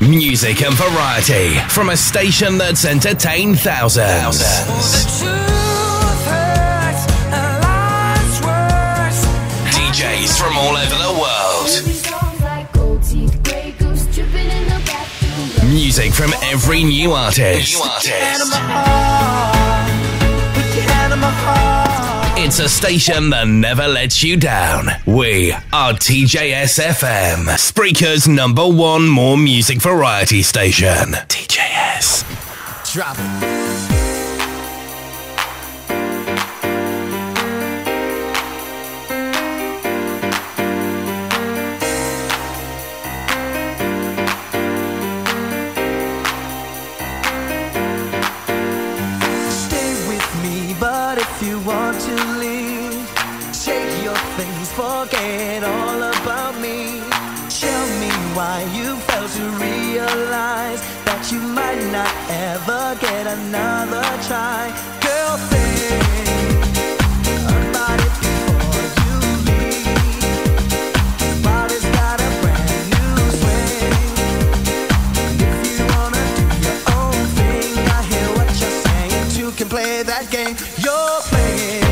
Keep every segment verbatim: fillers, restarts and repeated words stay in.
Music and variety from a station that's entertained thousands. D Js from all over the world. Music from every new artist. New artist. It's a station that never lets you down. We are T J S F M, Spreaker's number one more music variety station. T J S. Drop it. Forget all about me. Tell me why you failed to realize that you might not ever get another try. Girl, think about it before you leave. Body's got a brand new swing. If you wanna do your own thing, I hear what you're saying. You can play that game you're playing.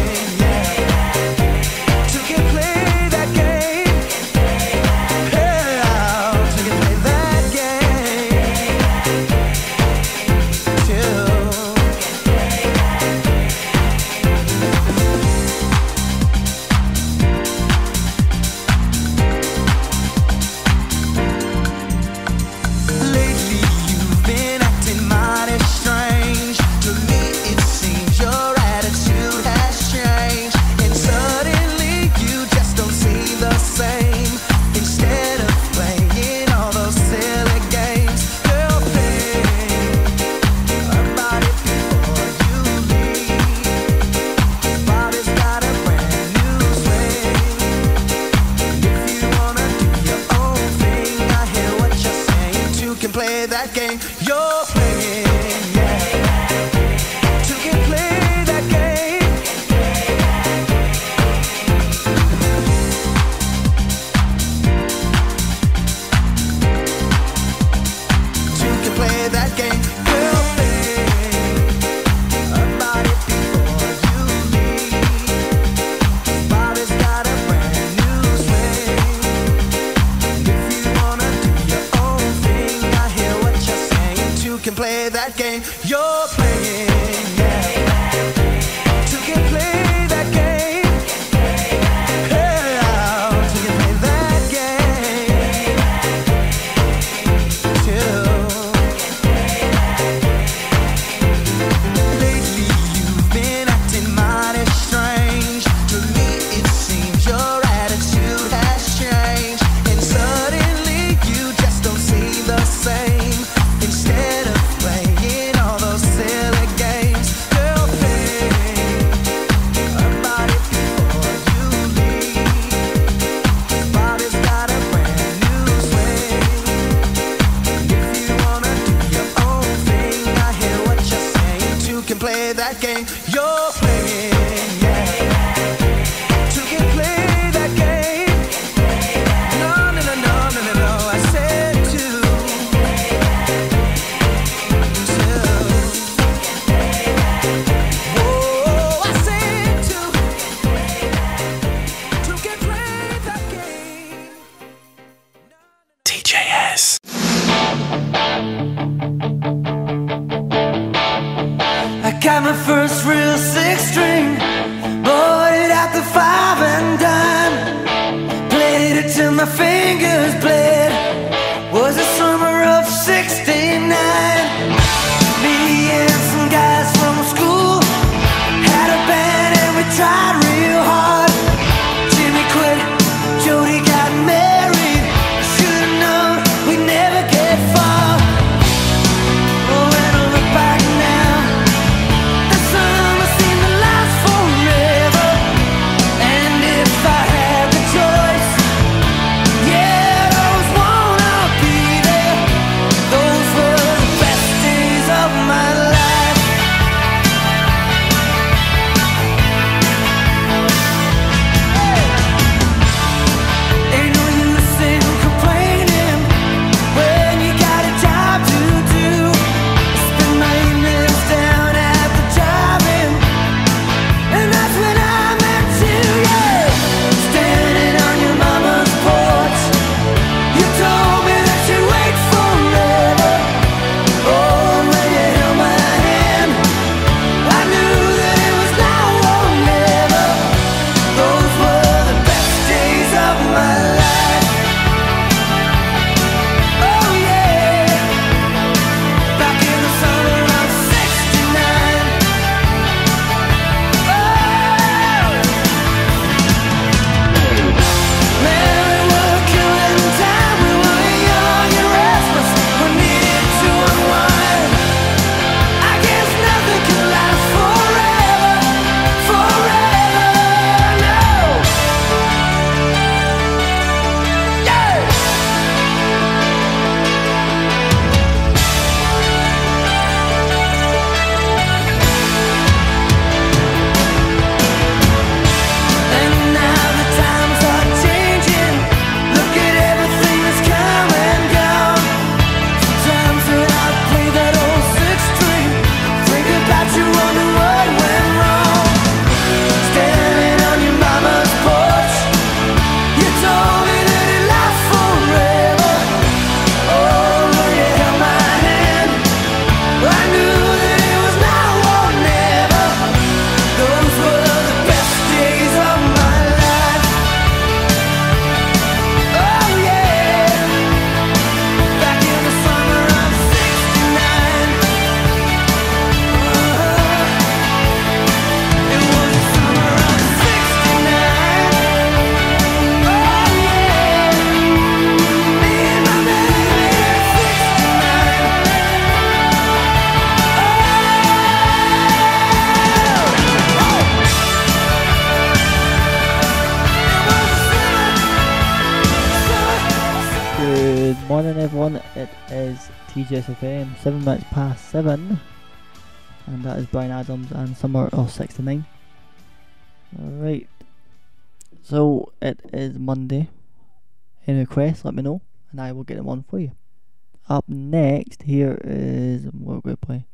It is T J S F M, seven minutes past seven, and that is Bryan Adams and Summer of sixty-nine. Alright, so it is Monday. Any requests, let me know, and I will get them on for you. Up next, here is, what we're going to play.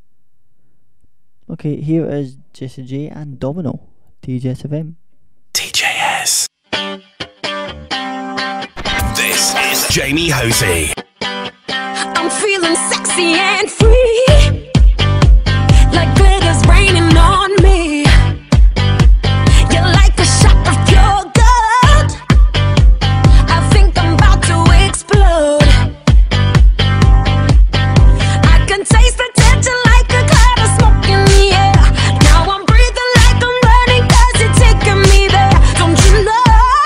Okay, here is Jessie J and Domino, T J S F M. T J S. This is Jamie Hosey. I'm feeling sexy and free, like glitter's raining on me. You're like a shot of pure gold. I think I'm about to explode. I can taste the tension like a cloud of smoke in the air. Now I'm breathing like I'm running 'cause you're taking me there. Don't you know?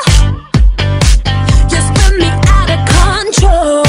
You spin me out of control.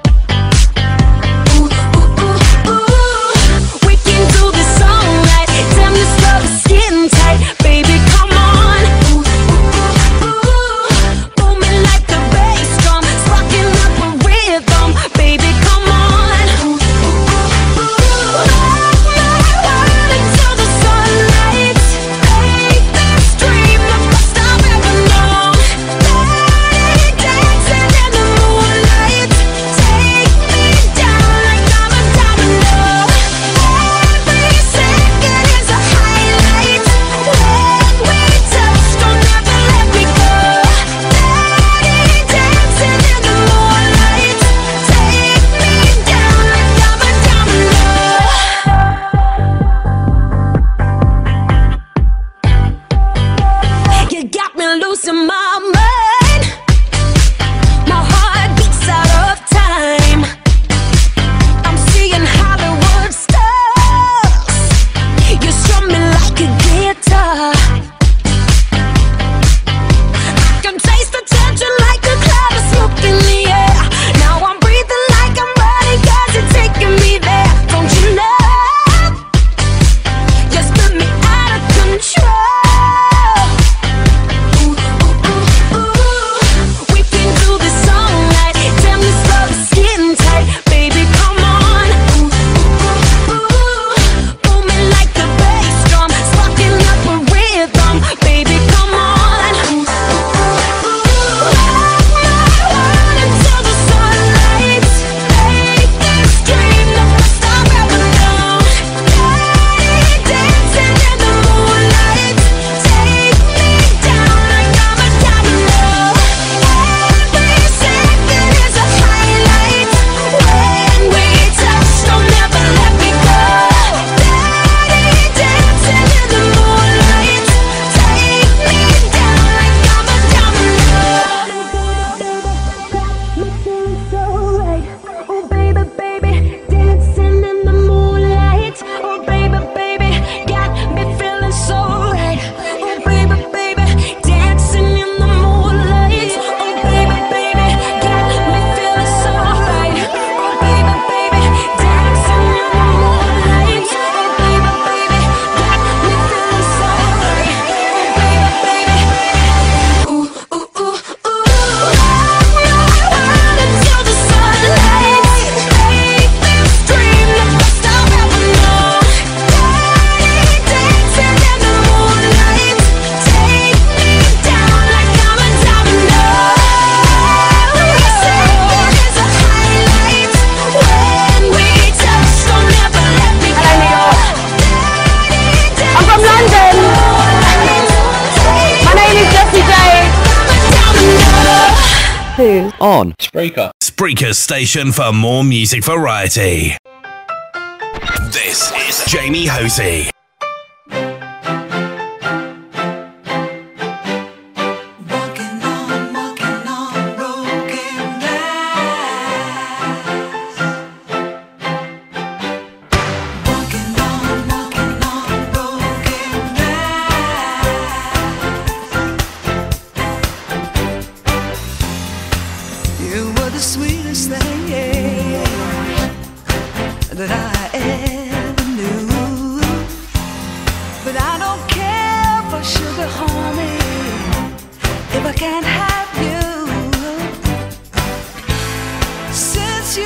Ooh, ooh, ooh, ooh. We can do this all night. Damn, this love is skin tight. Baby, come on. Ooh, ooh, ooh, ooh. Booming like the bass drum, sparking up a rhythm. Baby, come on. Ooh, ooh, ooh, ooh. Rock my world until the sunlight. Make this dream the first I've ever known. Dirty dancing in the moonlight. Take me down like I'm a domino. Every second is a highlight. When we touch, don't ever let me go. Dirty dancing in the moonlight. Take me down like I'm a domino. You got me losing my mind. My heart beats out of time. I'm seeing Hollywood stars. You strum me like a guitar. I can taste the tension like a cloud of smoke in the air. Now I'm breathing like I'm running 'cause you're taking me there. Don't you know? You spin me out of control. Ooh, ooh, ooh, ooh. We can do this all night. Damn, this love is skin tight. Baby, come on. Ooh, ooh, ooh, ooh. Booming like the bass drum, sparking up a rhythm. Baby, come on. Ooh, ooh, ooh. Rock my world until the sunlight. Make this dream the first I've ever known. Dirty dancing in the moonlight. Take me down like I'm a domino. Every second is a highlight. When we touch, don't ever let me go. Dirty dancing in the moonlight. Take me down like I'm a domino. Me feeling so right. Oh baby, baby, dancing in the moonlight. Oh baby, baby, got me feeling so right. Oh baby, baby, dancing in the moonlight. Oh baby, baby, got me feeling so right. Oh baby, baby, dancing in the moonlight. Oh baby, baby, got me feeling so right. Oh baby, baby, ooh, ooh, ooh, ooh. Rock my world until the sunlight. Make this dream the first I've ever known. Dirty dancing in the moonlight. Take me down like I'm a domino. Every second is a highlight. When we touch, don't ever let me go. I'm from London. My name is Jessie J. Who? On Spreaker. Spreaker's station for more music variety. This is Jamie Hosey. Walking on, walking on broken glass. Walking on, walking on broken glass. You were the sweetest thing, yeah, that I ever knew. But I don't care for sugar, homie, if I can't have you. Since you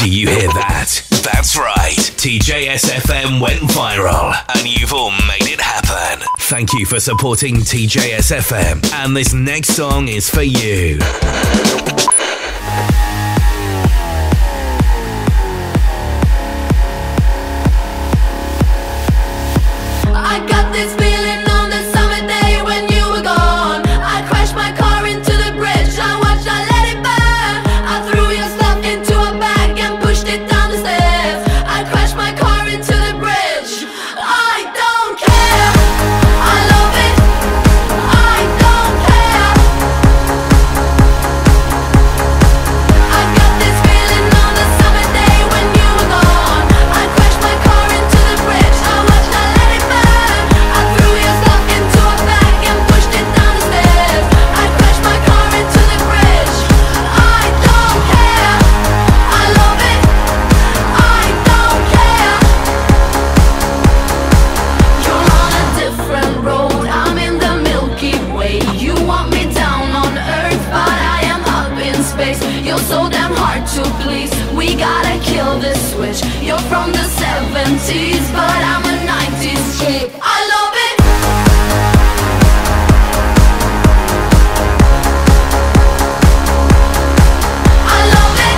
Do you hear that? That's right. T J S F M went viral and you've all made it happen. Thank you for supporting T J S F M, and this next song is for you. I got this feeling on the summer day when you were gone. I crashed my car into the bridge. I watched, I let it burn. I threw your stuff into a bag and pushed it down the stairs. I crashed my car into the bridge. I don't care. I love it. I don't care. I got this feeling on the summer day when you were gone. I crashed my car into the bridge. I watched, I let it burn. I threw your stuff into a bag and pushed it down the stairs. I crashed my car into the bridge. I don't care. I love it. I don't care. You're on a different road. I'm in the Milky Way. You want me down on Earth, but I am up in space. You're so damn hard to please. We gotta kill this switch. You're from the seventies, but I'm a nineties chick. I love it. I love it.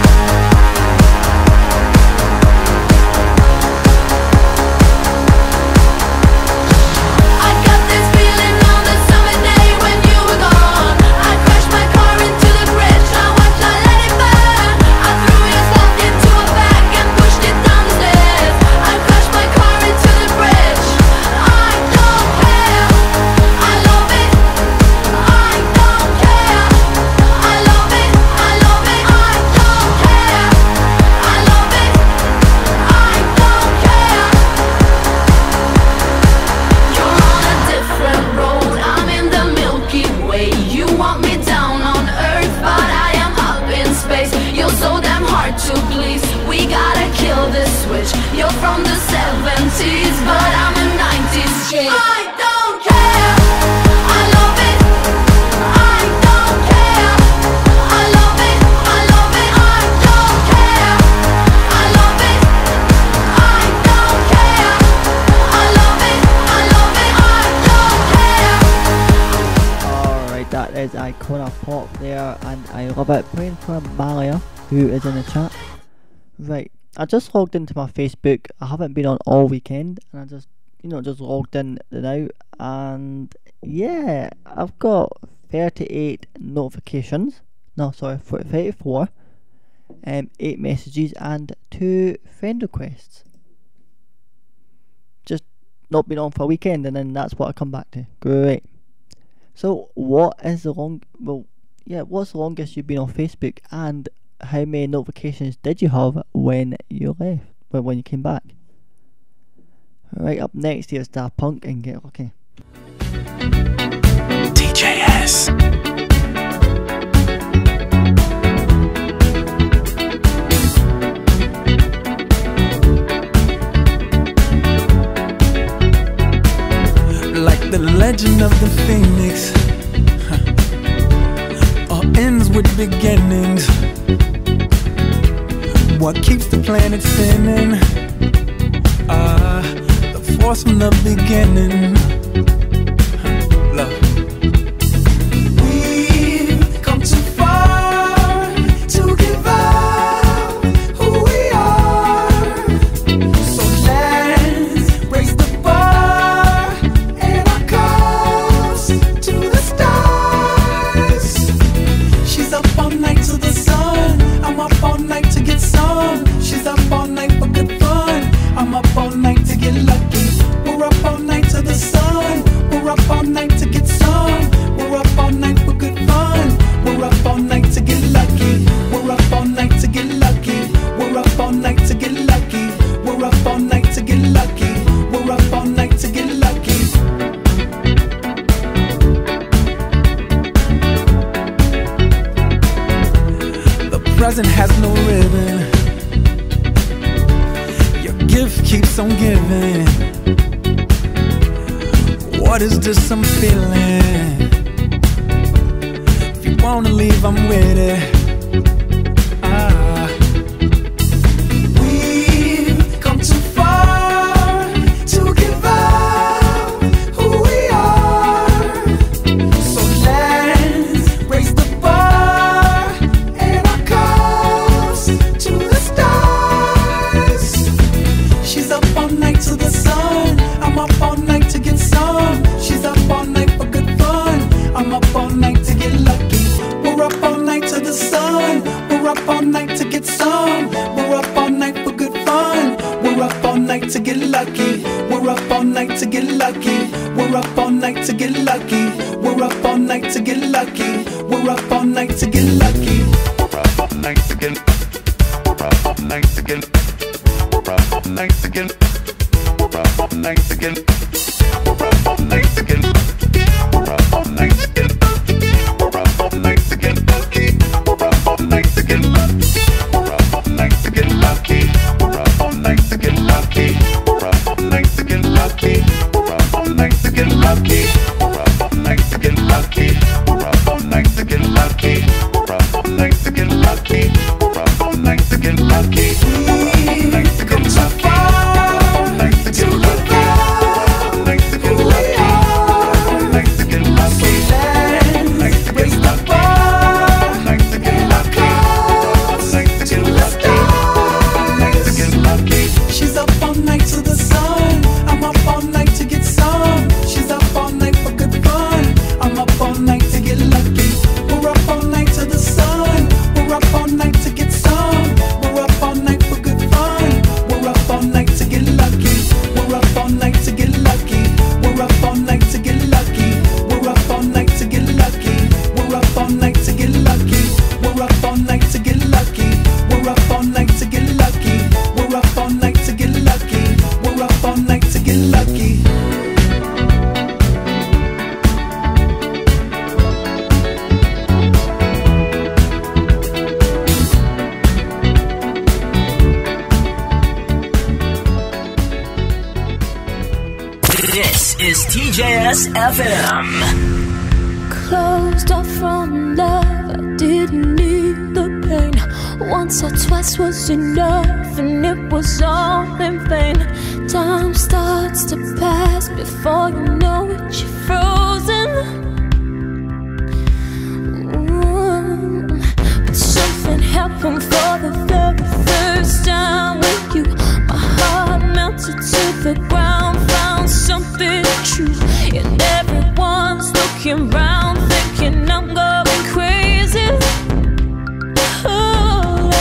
I got this feeling on the summer day when you were gone. I crashed my car into the bridge. I watched, I let it burn. I threw your stuff into a bag and pushed it down the stairs. I crashed my car into the bridge. I don't care. I love it. I don't care. I love it. I love it. I don't care. I love it. I don't care. You're on a different road. I'm in the Milky Way. You want me down on Earth, but I am up in space. You're so damn hard to please. We gotta kill this switch. You're from the seventies, but I'm a nineties chick. I don't care. I love it. I don't care. I love it. I love it. I don't care. I love it. I don't care. I love it. I love it. I don't care. Alright, that is Icona Pop there, and I love it. Playing for Malia, who is in the chat. Right, I just logged into my Facebook. I haven't been on all weekend, and I just, you know, just logged in now, and yeah, I've got thirty-eight notifications. No, sorry, thirty-four. Um, eight messages and two friend requests. Just not been on for a weekend, and then that's what I come back to. Great. So, what is the long? Well, yeah, what's the longest you've been on Facebook, and how many notifications did you have when you left? Well, when you came back? Right, up next here's Daft Punk and Get Lucky. D J S. Like the legend of the phoenix, huh. All ends with beginnings. What keeps the planet spinning? Ah, uh, the force from the beginning. Huh. Love. We've come too far to give up who we are. So let's raise the bar and our cups to the stars. She's up all night to the sun. I'm up all night to get some. She's up all night for good fun. I'm up all night to get lucky. We're up all night to the sun. We're up all night to get some. We're up all night for good fun. We're up all night to get lucky. We're up all night to get lucky. We're up all night to get lucky. We're up all night to get lucky. We're up all night to get lucky. The present has no ribbon. Your gift keeps on giving. What is this I'm feeling? If you wanna leave, I'm with it. Ah. up all night to get some. We're up all night for good fun. We're up all night to get lucky. We're up all night to get lucky. We're up all night to get lucky. We're up all night to get lucky. We're up all night to get lucky. We're up all night to get. We're up all night to get. We're up all night to get. We're up all night to get. We're up all night to get. We're up all night to get. We're up all night to get lucky. We're up all night to get lucky. We're up all night to get lucky. We're up all night to get lucky. We're up all night to get lucky. We're up all night to get lucky. We're up all night to get lucky. We're up all night to get lucky. We're up all night to get lucky. We're up all night to get lucky. We've come so far to give out who we are. So let's raise the bar and our cause to the stars. She's up all night to the sun. I'm up all night to get some. She's up all night for good fun. I'm up all night to get lucky. We're up all night to the sun. We're up all night to get some. We're up all night for good fun. We're up all night to get lucky. We're up all night to get lucky. We're up all night to get lucky. We're up all night to get lucky. We're up all night to get lucky. We're up all night to get lucky. We're up all night to get lucky. We're up all night to get lucky. We're up all night to get lucky. This is T J S F M. Closed off from love, I didn't need the pain. Once or twice was enough, and it was all in vain. Time starts to pass before you know it, you're frozen. Ooh. But something happened for the very first time with you. My heart melted to the ground, found something true. And everyone's looking round, thinking I'm going crazy. Oh,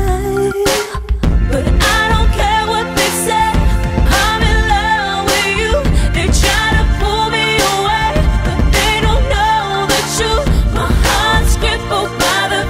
but I don't care what they say, I'm in love with you. They try to pull me away, but they don't know the truth. My heart's crippled by the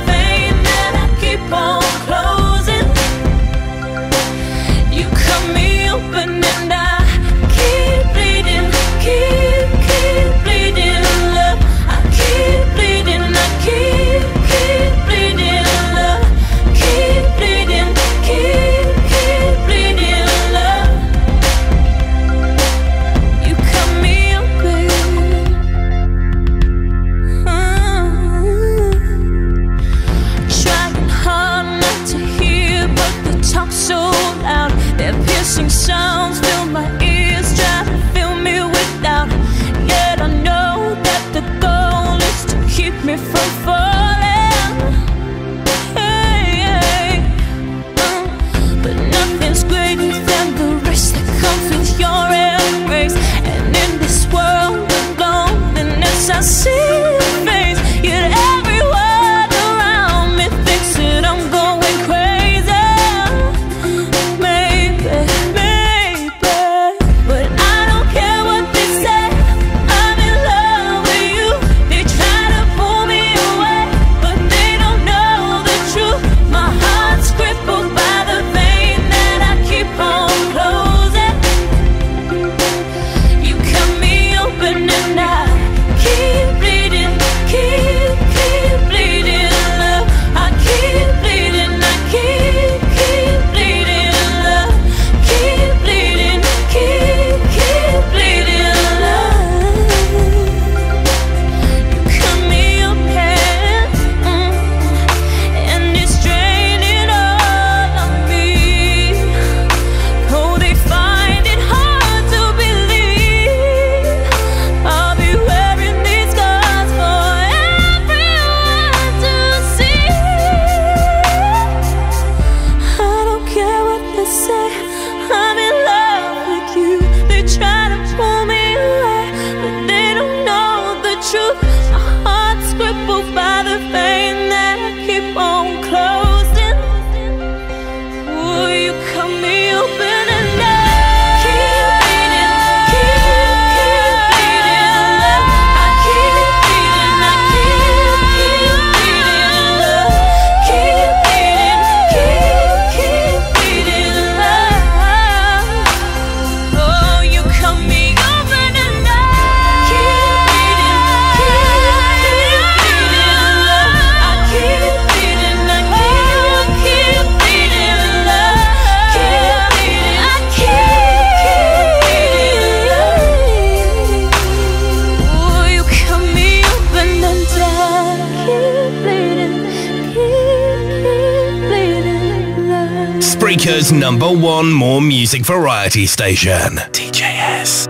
Spreaker's number one more music variety station. T J S.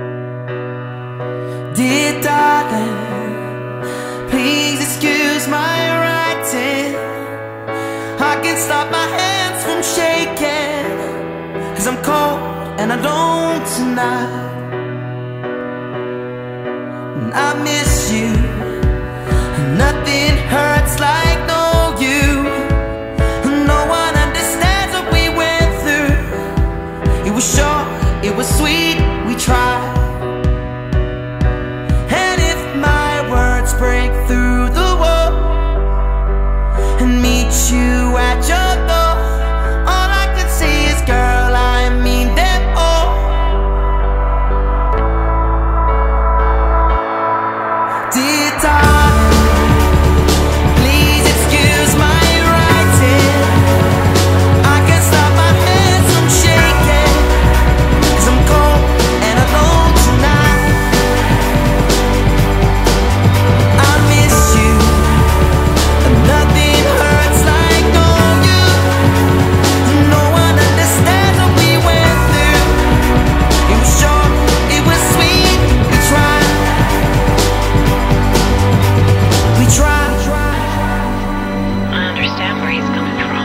Dear darling, please excuse my writing. I can't stop my hands from shaking, 'cause I'm cold and I don't tonight. And I miss you. Nothing hurts like no you. No one understands what we went through. It was short, it was sweet, we tried. And if my words break through the wall and meet you at your door, all I can say is, girl, I mean them all. Dear darling, please excuse my writing. I can't stop my hands from shaking, 'cause I'm cold and alone tonight. I miss you, and nothing hurts like knowing you. No one understands what we went through. It was short, it was sweet, we tried. We tried. I understand where he's coming from.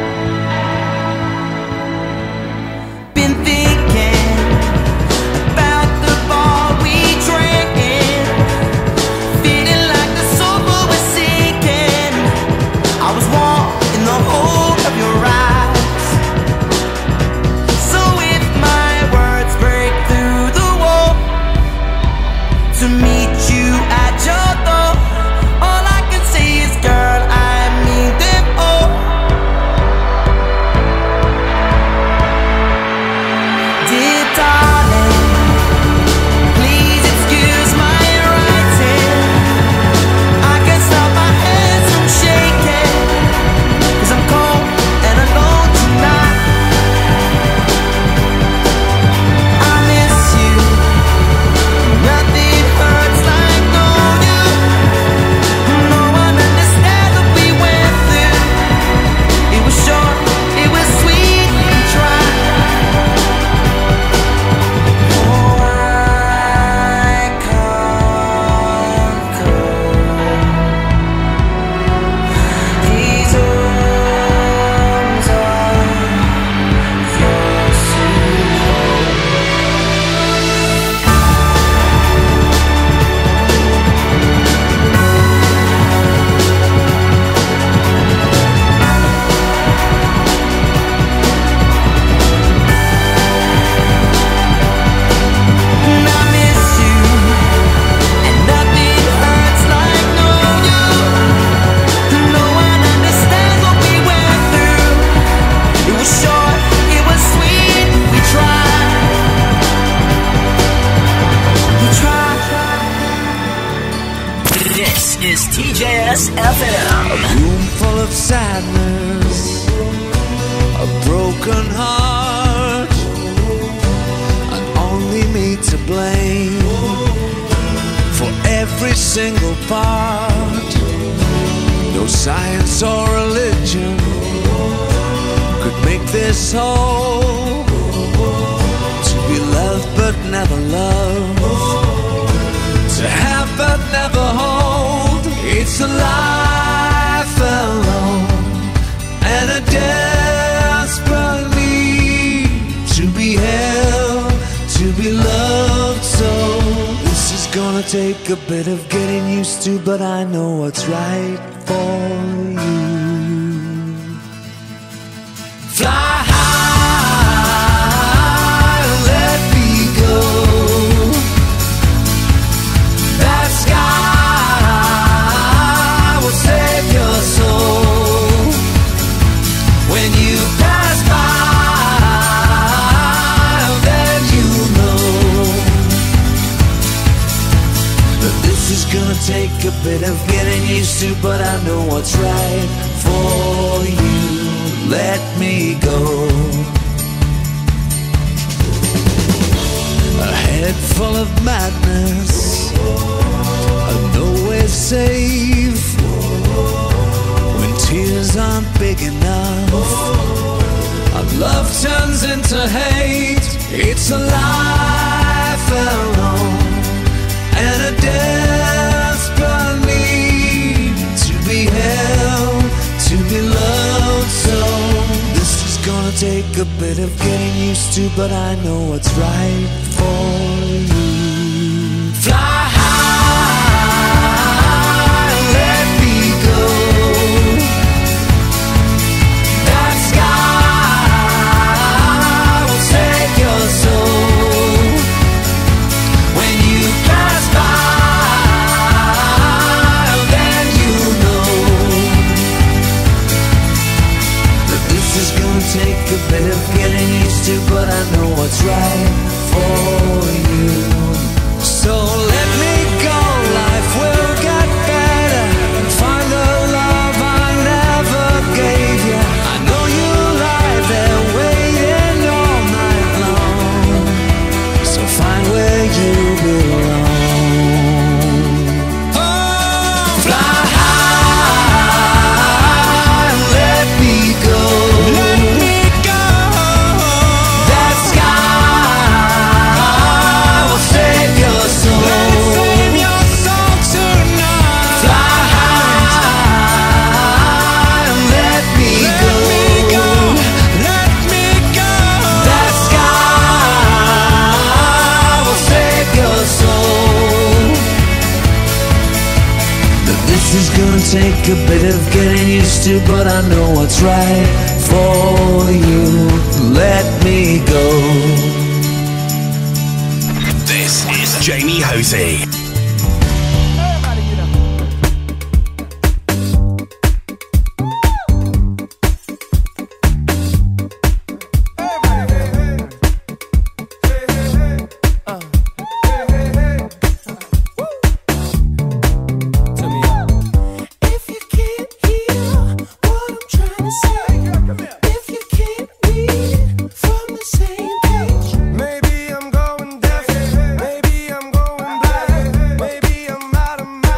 Been thinking about the ball we drank in, feeling like the sofa was sinking. I was warm in the hold of your eyes. So if my words break through the wall to meet you at your door, all I can say is, girl, I mean them all. Dear darling, please excuse my writing. I can't stop my hands from shaking, 'cause I'm cold and alone tonight. I miss you. Nothing hurts like knowing you. No one understands what we went through. It was short, it was sweet, we tried. Oh, I can't go. These arms are yours to hold. And I miss you, and nothing hurts like knowing you. No one understands what we went through. It was short, it was sweet, we tried. We tried. This is T J S F M. Room full of sadness, a broken heart, and only me to blame for every single part. No science or religion could make this whole. To be loved but never loved, to have but never hold. It's a life alone and a desperate need to be held, to be loved. So this is gonna take a bit of getting used to, but I know what's right for you. Fly high, let me go. That sky will save your soul. When you pass by, then you know that this is gonna take a bit of getting used to, but I know what's right for you. Let me go. A head full of madness, and nowhere safe when tears aren't big enough Our love turns into hate. It's a life alone and a desperate need to be held, to be loved. So this is gonna take a bit of getting used to, but I know what's right for you. Fly high, let me go. That sky will take your soul. When you pass by, then you know that this is gonna take a bit of getting used to, but I know what's right for you. So let me go, life will get better. Find the love I never gave you. I know you lie there waiting all night long. So find where you belong. Oh, fly high, let me go. Let me go. That sky will save your soul. Save your soul tonight. Fly high, let me go. Let me go. That sky will save your soul. But this is gonna take a bit of getting used to, but I know what's right for you. Let me go. This is Jamie Hosey. If you can't hear what I'm trying to say, if you can't read from the same page, maybe I'm going deaf, maybe I'm going blind, maybe I'm out of my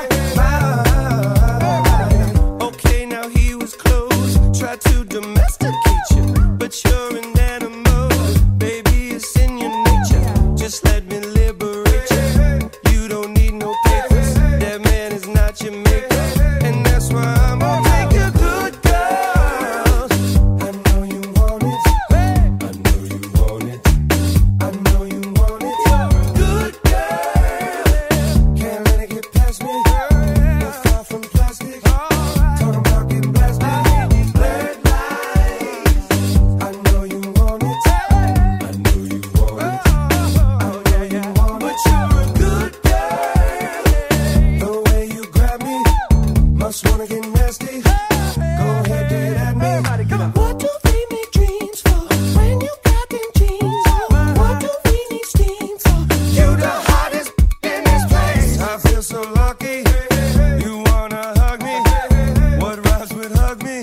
mind. Okay, now he was close, tried to domesticate you, but you're an animal, baby, it's in your nature. Just let me liberate you. You don't need no papers, that man is not your maker, and that's why I'm gonna take a good girl. I know you want it, I know you want it, I know you want it. You're a good girl, can't let it get past me. You're far from plastic, talking about getting blasted. Red lights, I know you want it, I know you want it, I know you want it. But you're a good girl, the way you grab me, must wanna get nasty. Go ahead, do it at me. What do we need dreams for when you got them jeans on? What do we need steam for? You the hottest in this place. I feel so lucky. You wanna hug me? What rhymes with hug me?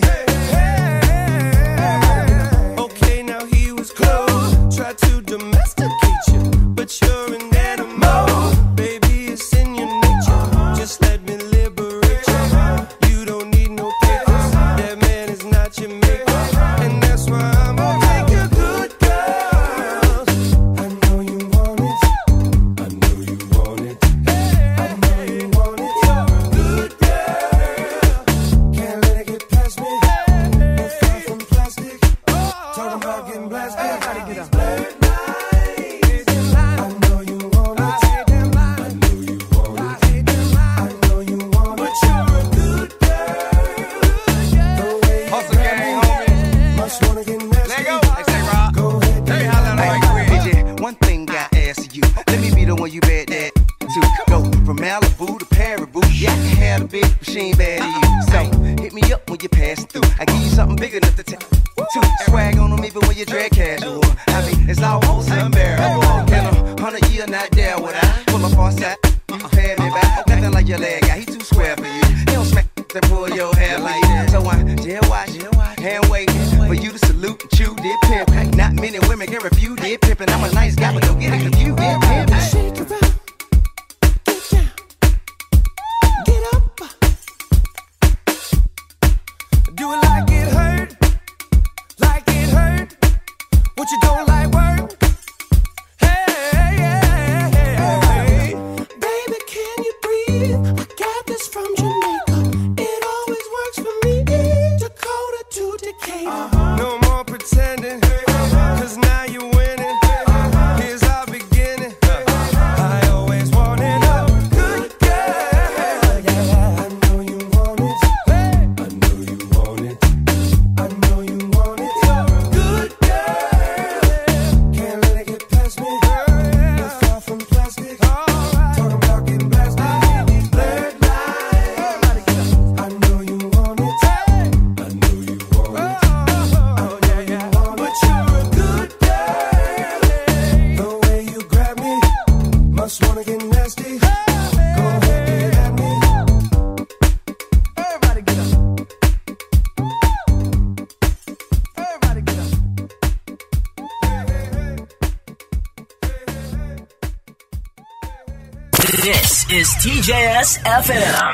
Okay, now he was close, tried to domesticate you, but you're an animal, baby, it's in your nature. Just let me liberate you. You don't need no papers, that man is not your maker, and that's why I'm gonna take a good girl. I know you want it, I know you want it, I know you want it. You're a good girl, can't let it get past me. You're far from plastic, talking about getting blasted. Red lights, I know you want it, I know you want it, I know you want it. But you're a good girl, the way you grab me, must wanna get nasty. Go ahead, do it. One thing I ask you, let me be the one you bet that to go from Malibu to Paribu. Yeah, I can have a big machine bad to you. So hit me up when you pass through. I give you something big enough to take. To swag on them even when you drag casual. I mean, it's almost unbearable. In a hundred year, not there would I pull up on side. You pay me back. Nothing like your leg guy, he too square for you. He don't smack to pull your hair like that. So I jail watch, hand waiting for you to salute and chew did pimp. Not many women can refuse did pimping. I'm a nice guy, but don't get it confused. Did pimp. Shake it up, get down, get up. Do it like it hurt, like it hurt. But you don't like work. Hey, hey, hey, hey, hey. Baby, can you breathe? I got this from Jamaica. It always works for me. Dakota to Decatur. No more pretending, cause now you're winning. Here's our beginning. I always wanted a good girl. Yeah, I know you want it. I know you want it. I know you want it. Good girl. Can't let it get past me. We're far from plastic. Talking about getting blasted. Blurred lines. I know you want it. I know you want it. But you're a good girl. The way you grab me, must wanna get nasty. Go ahead, get at me. Everybody get up. Everybody get up. This is T J S F M.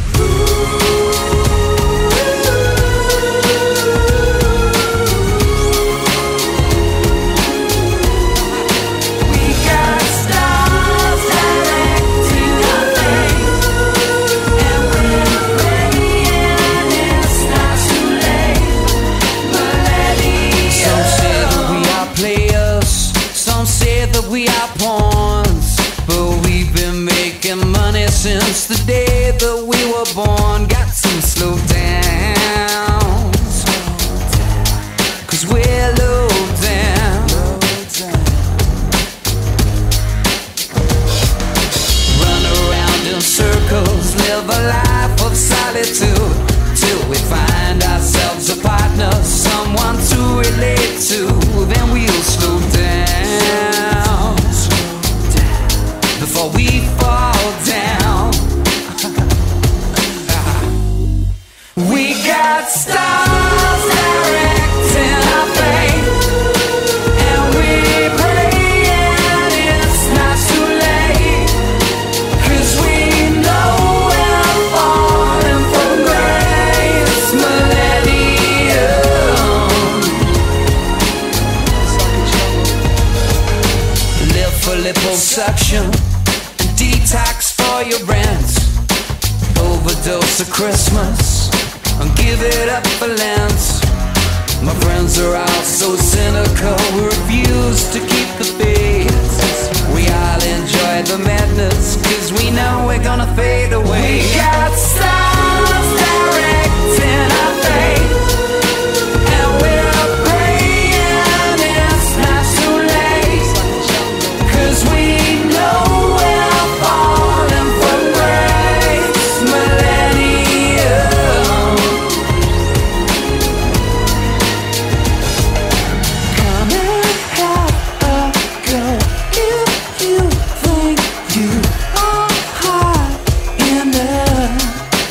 We got stars directing our fate, and we're praying it's not too late. Millennium. Some say that we are players, some say that we are pawns, but we've been making money since the day that we were born. Got some slow downs, cause we're low down. Run around in circles, live a life of solitude, till we find ourselves a partner, someone to relate to. Then we'll slow down before we fall down. We got stars directing our fate, and we're praying it's not too late, cause we know we're falling from grace. Millennium. Live for liposuction and detox for your brands. Overdose of Christmas and give it up for Lent. My friends are all so cynical, we refuse to keep the faith. We all enjoy the madness, cause we know we're gonna fade away. We got stars directing our fate, and we're praying it's not too late, cause we know we're falling from grace. Millennium. Come and have a go if you think you are hot enough.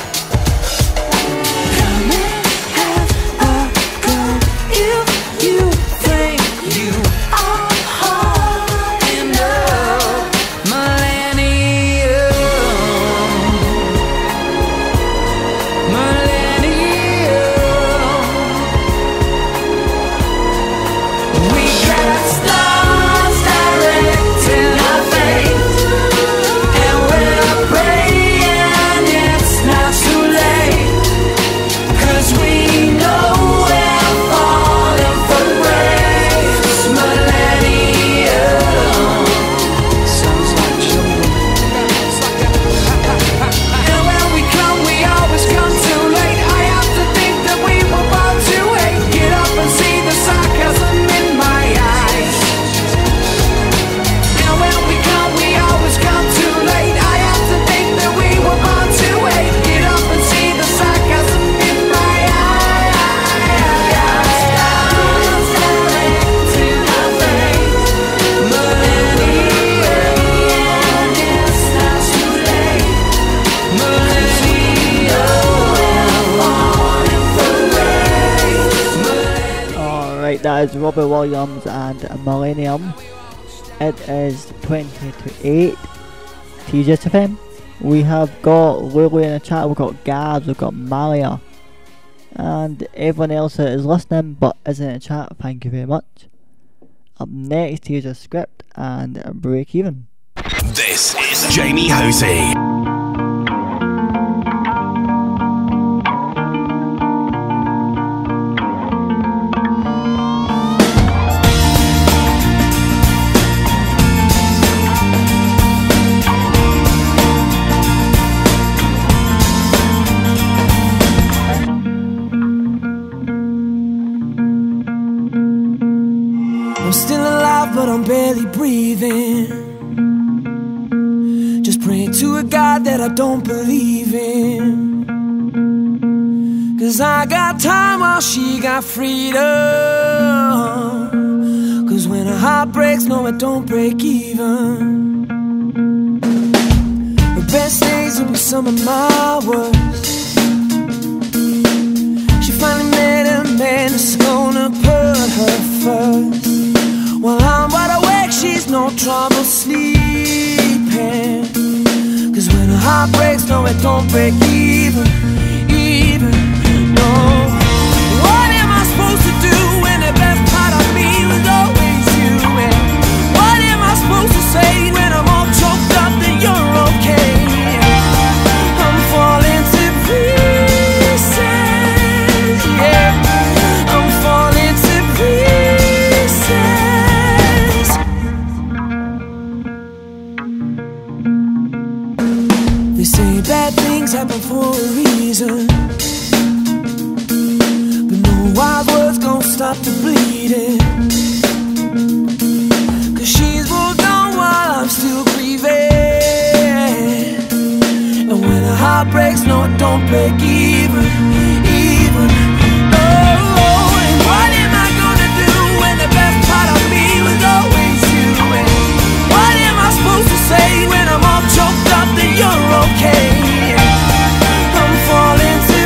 Come and have a go if you think you are hot enough. Millennium. Millennium. We got stars directing our fate, and we're praying it's not too late, cause we know we're falling from grace. Millennium. Sounds like jungle. And when we come, we always come too late. I have to think that we were born to hate. Get up and see the sarcasm in my eyes. And when we come, we always come too late. I have to think that we were born to hate. Get up and see the sarcasm in my eyes. Stars directing our fate. Millennium. It's not too late. Alright, that is Robbie Williams and Millennium. It is twenty to eight. T J S F M. We have got Lulu in the chat, we've got Gabs, we've got Malia, and everyone else that is listening but isn't in the chat, thank you very much. Up next, here's a script and a break even. This is Jamie Hosey. I'm still alive, but I'm barely breathing. Just praying to a God that I don't believe in. Cause I got time while she got freedom. Cause when a heart breaks, no, it don't break even. The best days will be some of my worst. She finally met a man that's gonna put her first. While I'm wide awake, she's no trouble sleeping. Cause when a heart breaks, no, it don't break even, even, no. What am I supposed to do when the best part of me was always you? And what am I supposed to say when I'm all choked up that you're okay? I'm falling to pieces, yeah. I'm falling to pieces. They say bad things happen for a reason, but no wild words gon' stop the bleeding. Cause she's moved on while I'm still grieving. And when a heart breaks, no, it don't break even, even, no. And what am I gonna do when the best part of me was always you? And what am I supposed to say when I'm all choked up that you're okay? I'm falling to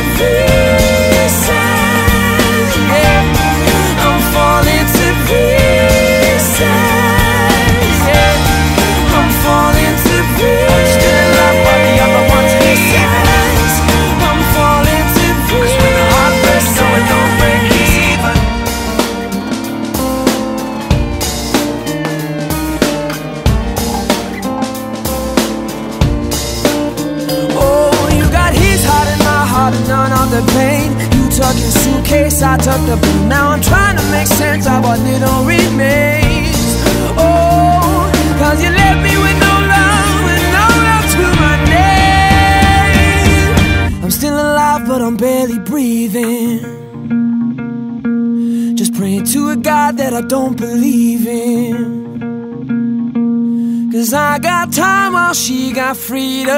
pieces, yeah. I'm falling to pieces, yeah. I'm falling to pieces. Still alive while the other one's missing. I'm falling to pieces. 'Cause when the heart breaks, no, it don't break even. Oh, you got his heart and my heart and none of the pain. You took your suitcase, I took the blue. Now I'm trying to make sense of what little remains. Oh, cause you left me with no love and no love to my name. I'm still alive, but I'm barely breathing. Just praying to a God that I don't believe in. Cause I got time while she got freedom.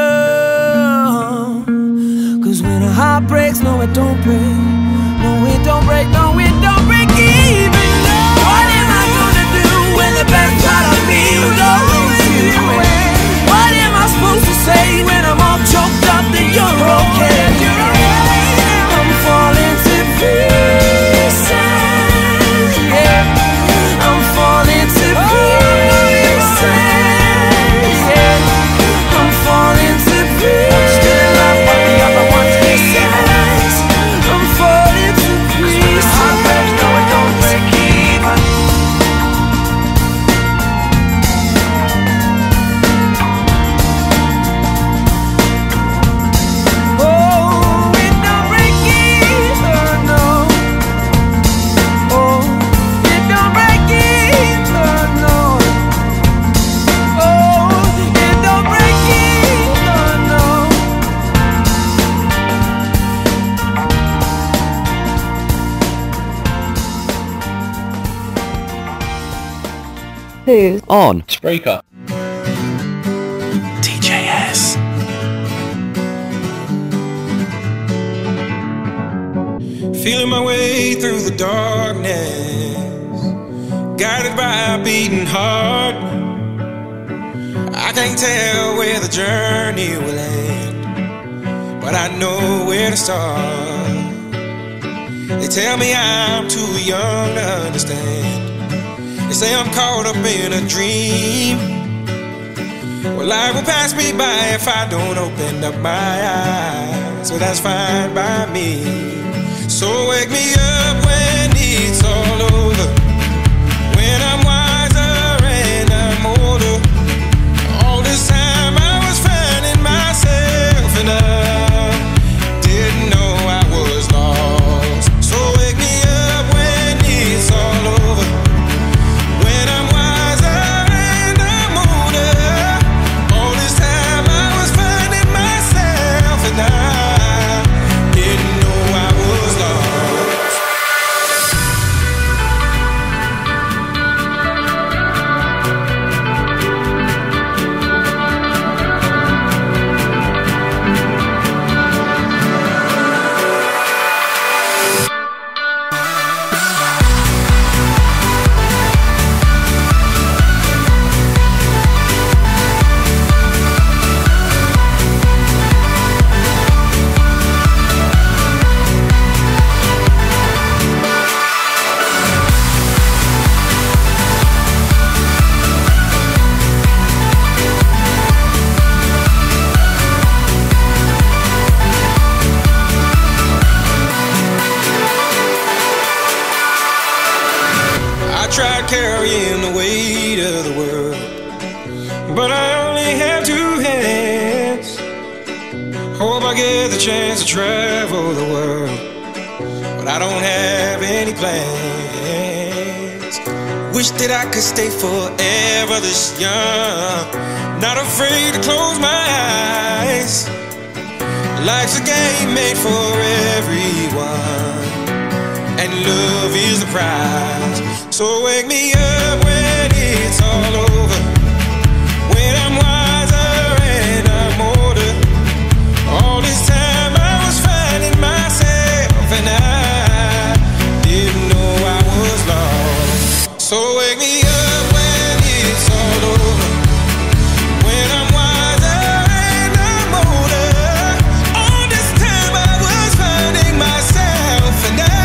Cause when a heart breaks, no, it don't break. No, it don't break, no, it don't break even. No. What am I gonna do when the best part of me was always you? What am I supposed to say when I'm all choked up that you're okay? I'm falling to pieces, yeah. I'm falling to pieces, yeah. I'm falling to pieces. Still alive while the other one's missing. I'm falling to pieces. Heart breaks, no, it don't break even. Oh, it don't break even, no. Oh, it don't break even, no. Oh, it don't break even, no. Who? On Spreaker. D J S. Feeling my way through the darkness, guided by a beating heart. I can't tell where the journey will end, but I know where to start. They tell me I'm too young to understand. They say I'm caught up in a dream. Well, life will pass me by if I don't open up my eyes. So that's fine by me. So wake me up when it's all over, when I'm wide carrying the weight of the world, but I only have two hands. Hope I get the chance to travel the world, but I don't have any plans. Wish that I could stay forever this young, not afraid to close my eyes. Life's a game made for everyone, and love is the prize. So wake me up when it's all over, when I'm wiser and I'm older. All this time I was finding myself, and I didn't know I was lost. So wake me up when it's all over, when I'm wiser and I'm older. All this time I was finding myself, and I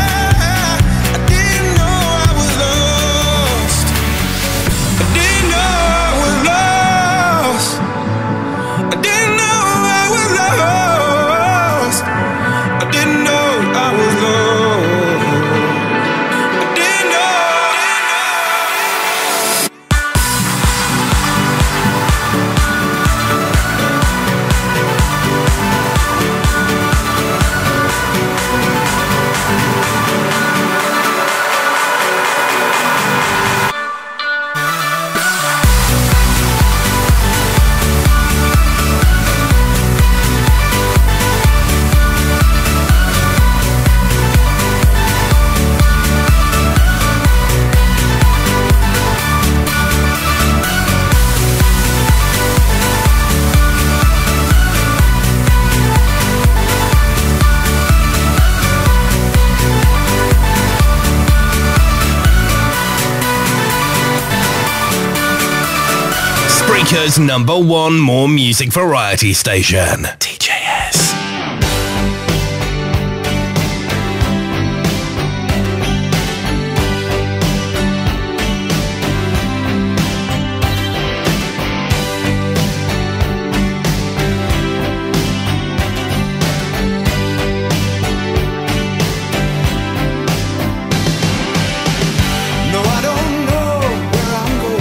Spreaker's number one more music variety station, T J S.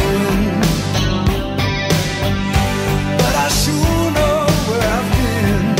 Sure know where I've been.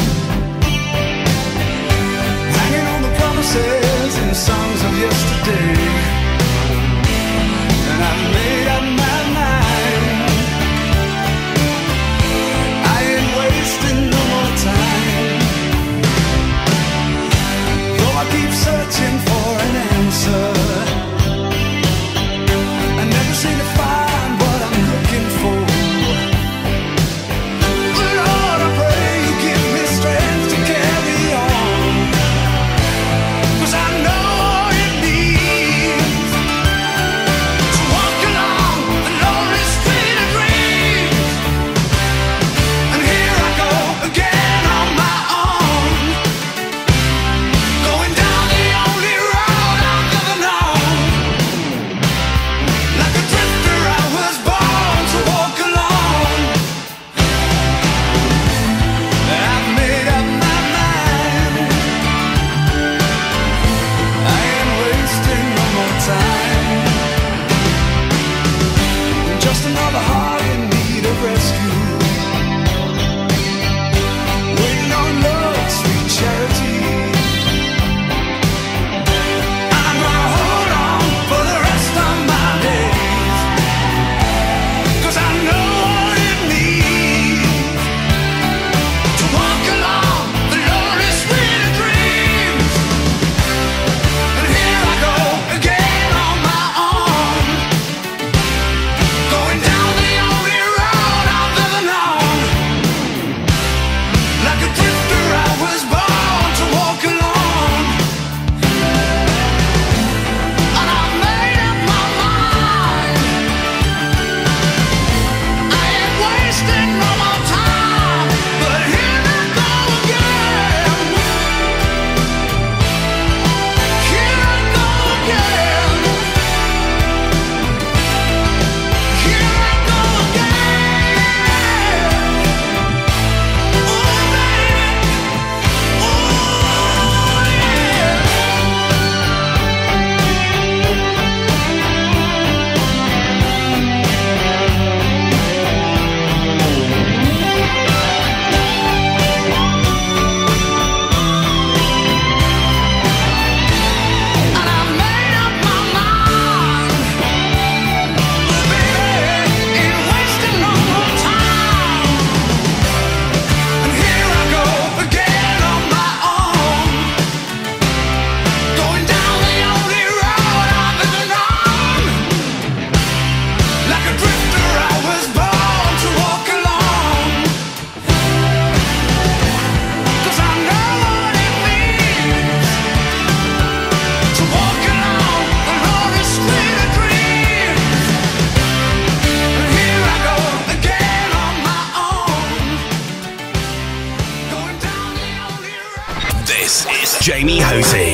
Jamie Hosey.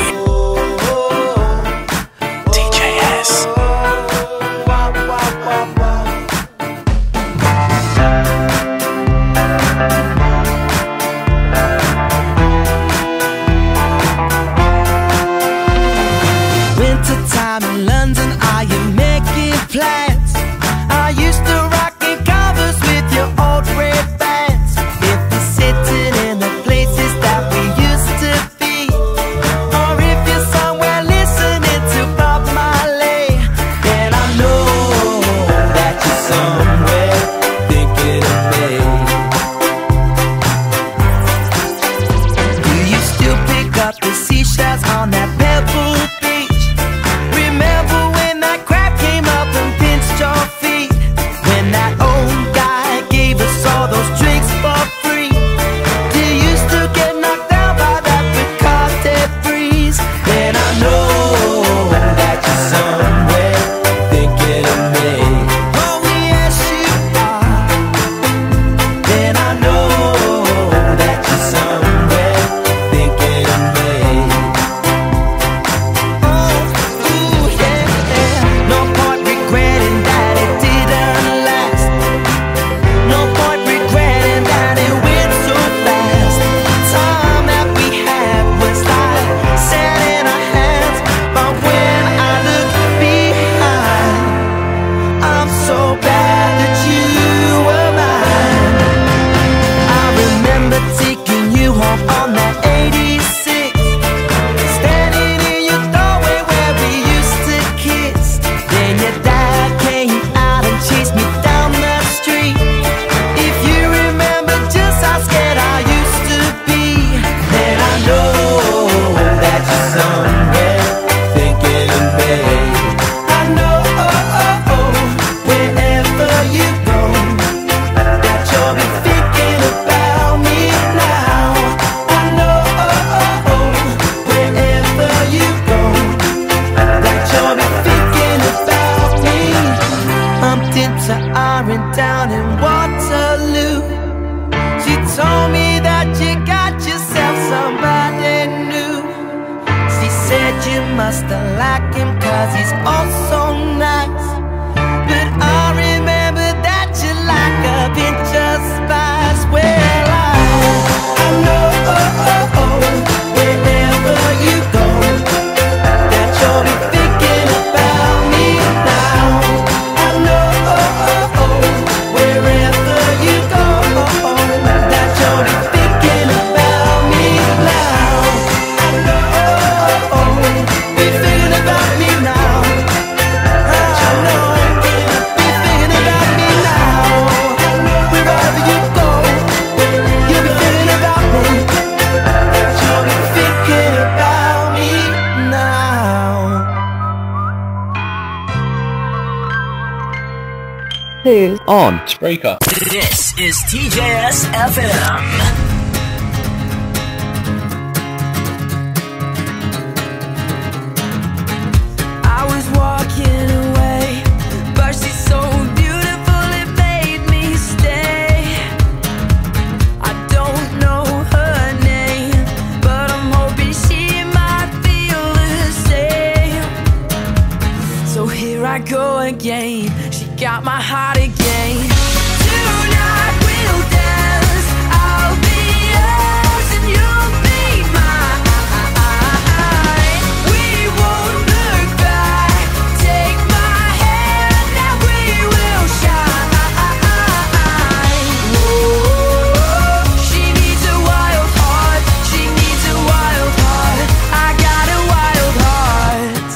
D J S. Wintertime in London, are you making plans? I used to rock in Converse with your old red bands. If you're sitting in the places that we used to be, or if you're somewhere listening to Bob Marley, then I know that you're somewhere thinking of me. Do you still pick up the seashells on that pebble beach? Remember when that crab came up and pinched your feet? When that old guy gave us all those drinks for free? Do you still get knocked down by that Bacardi breeze? Then I know that you're somewhere thinking of me. Oh yes you are. Then I know that you're somewhere thinking of me. No point regretting that it didn't last. No point regretting that it went so fast. Time that we had was like sand in our hands. But when I look behind, I'm so glad that you were mine. I remember taking you home on that eighty-six, standing in your doorway where we used to kiss. Then your dad came out and chased me down the street. If you remember just how scared I used to be, then I know that you're somewhere thinking of me. I know wherever you go, that you'll be thinking about me now. I know wherever you go, that you'll be thinking about me. Bumped into Iron down in Waterloo. She told me that you got yourself somebody new. She said you must have liked him cause he's all so nice. But I remember that you like a pinch of spice. Well, I, I know wherever you go, that you'll be thinking about me now. I know wherever you go, that you'll be thinking about me now. I know, be thinking about me now. I know, be thinking about me now. Wherever you go, you'll be thinking about me. You'll be thinking about me now. Who's On Spreaker. This is T J S F M. I was walking away, but she's so beautiful it made me stay. I don't know her name, but I'm hoping she might feel the same. So here I go again, she got my heart again. Tonight we'll dance, I'll be yours and you'll be mine. We won't look back, take my hand and we will shine. Whoa, she needs a wild heart, she needs a wild heart. I got a wild heart.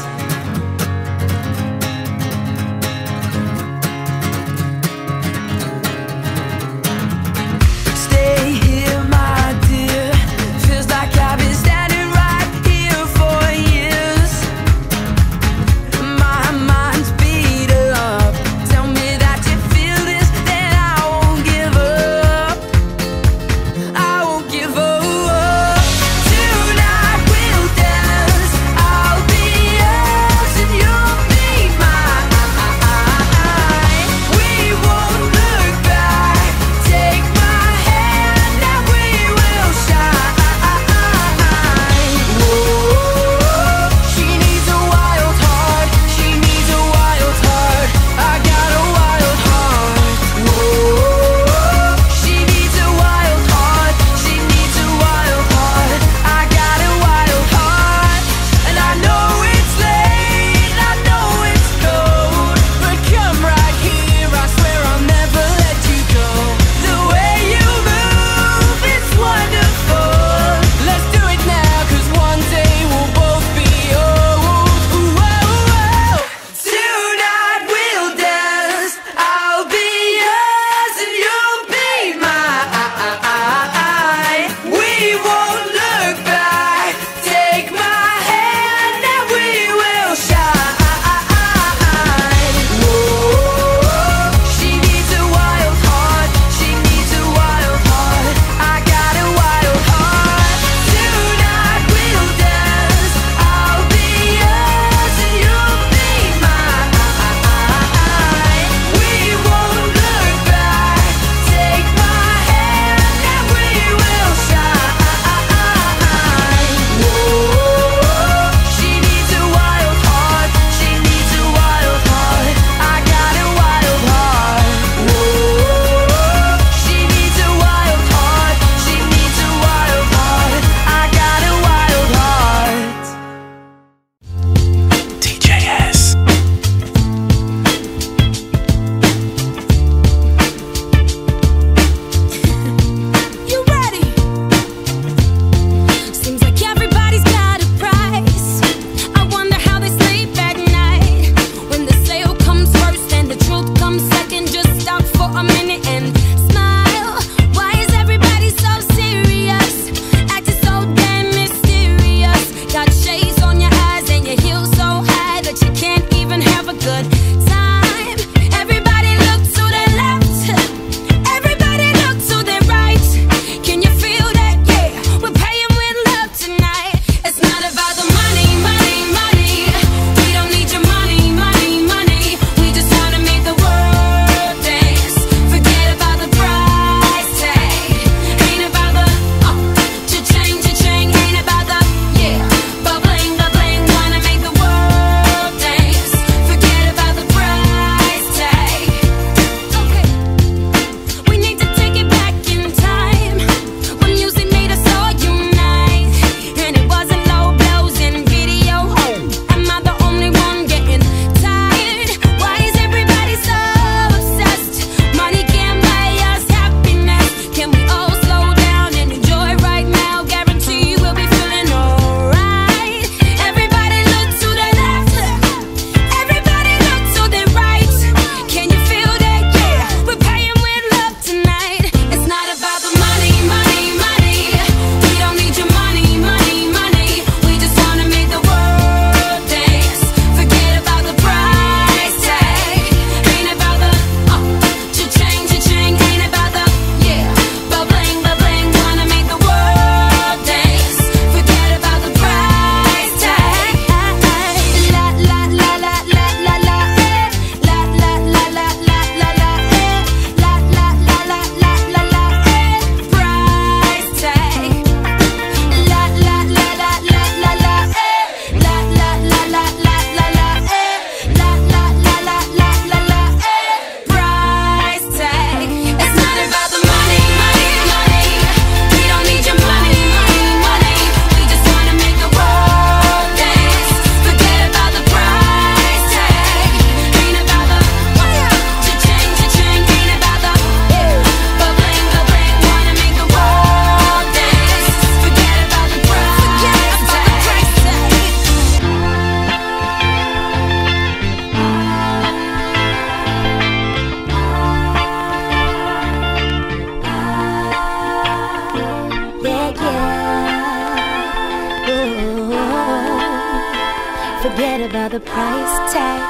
What about the price tag?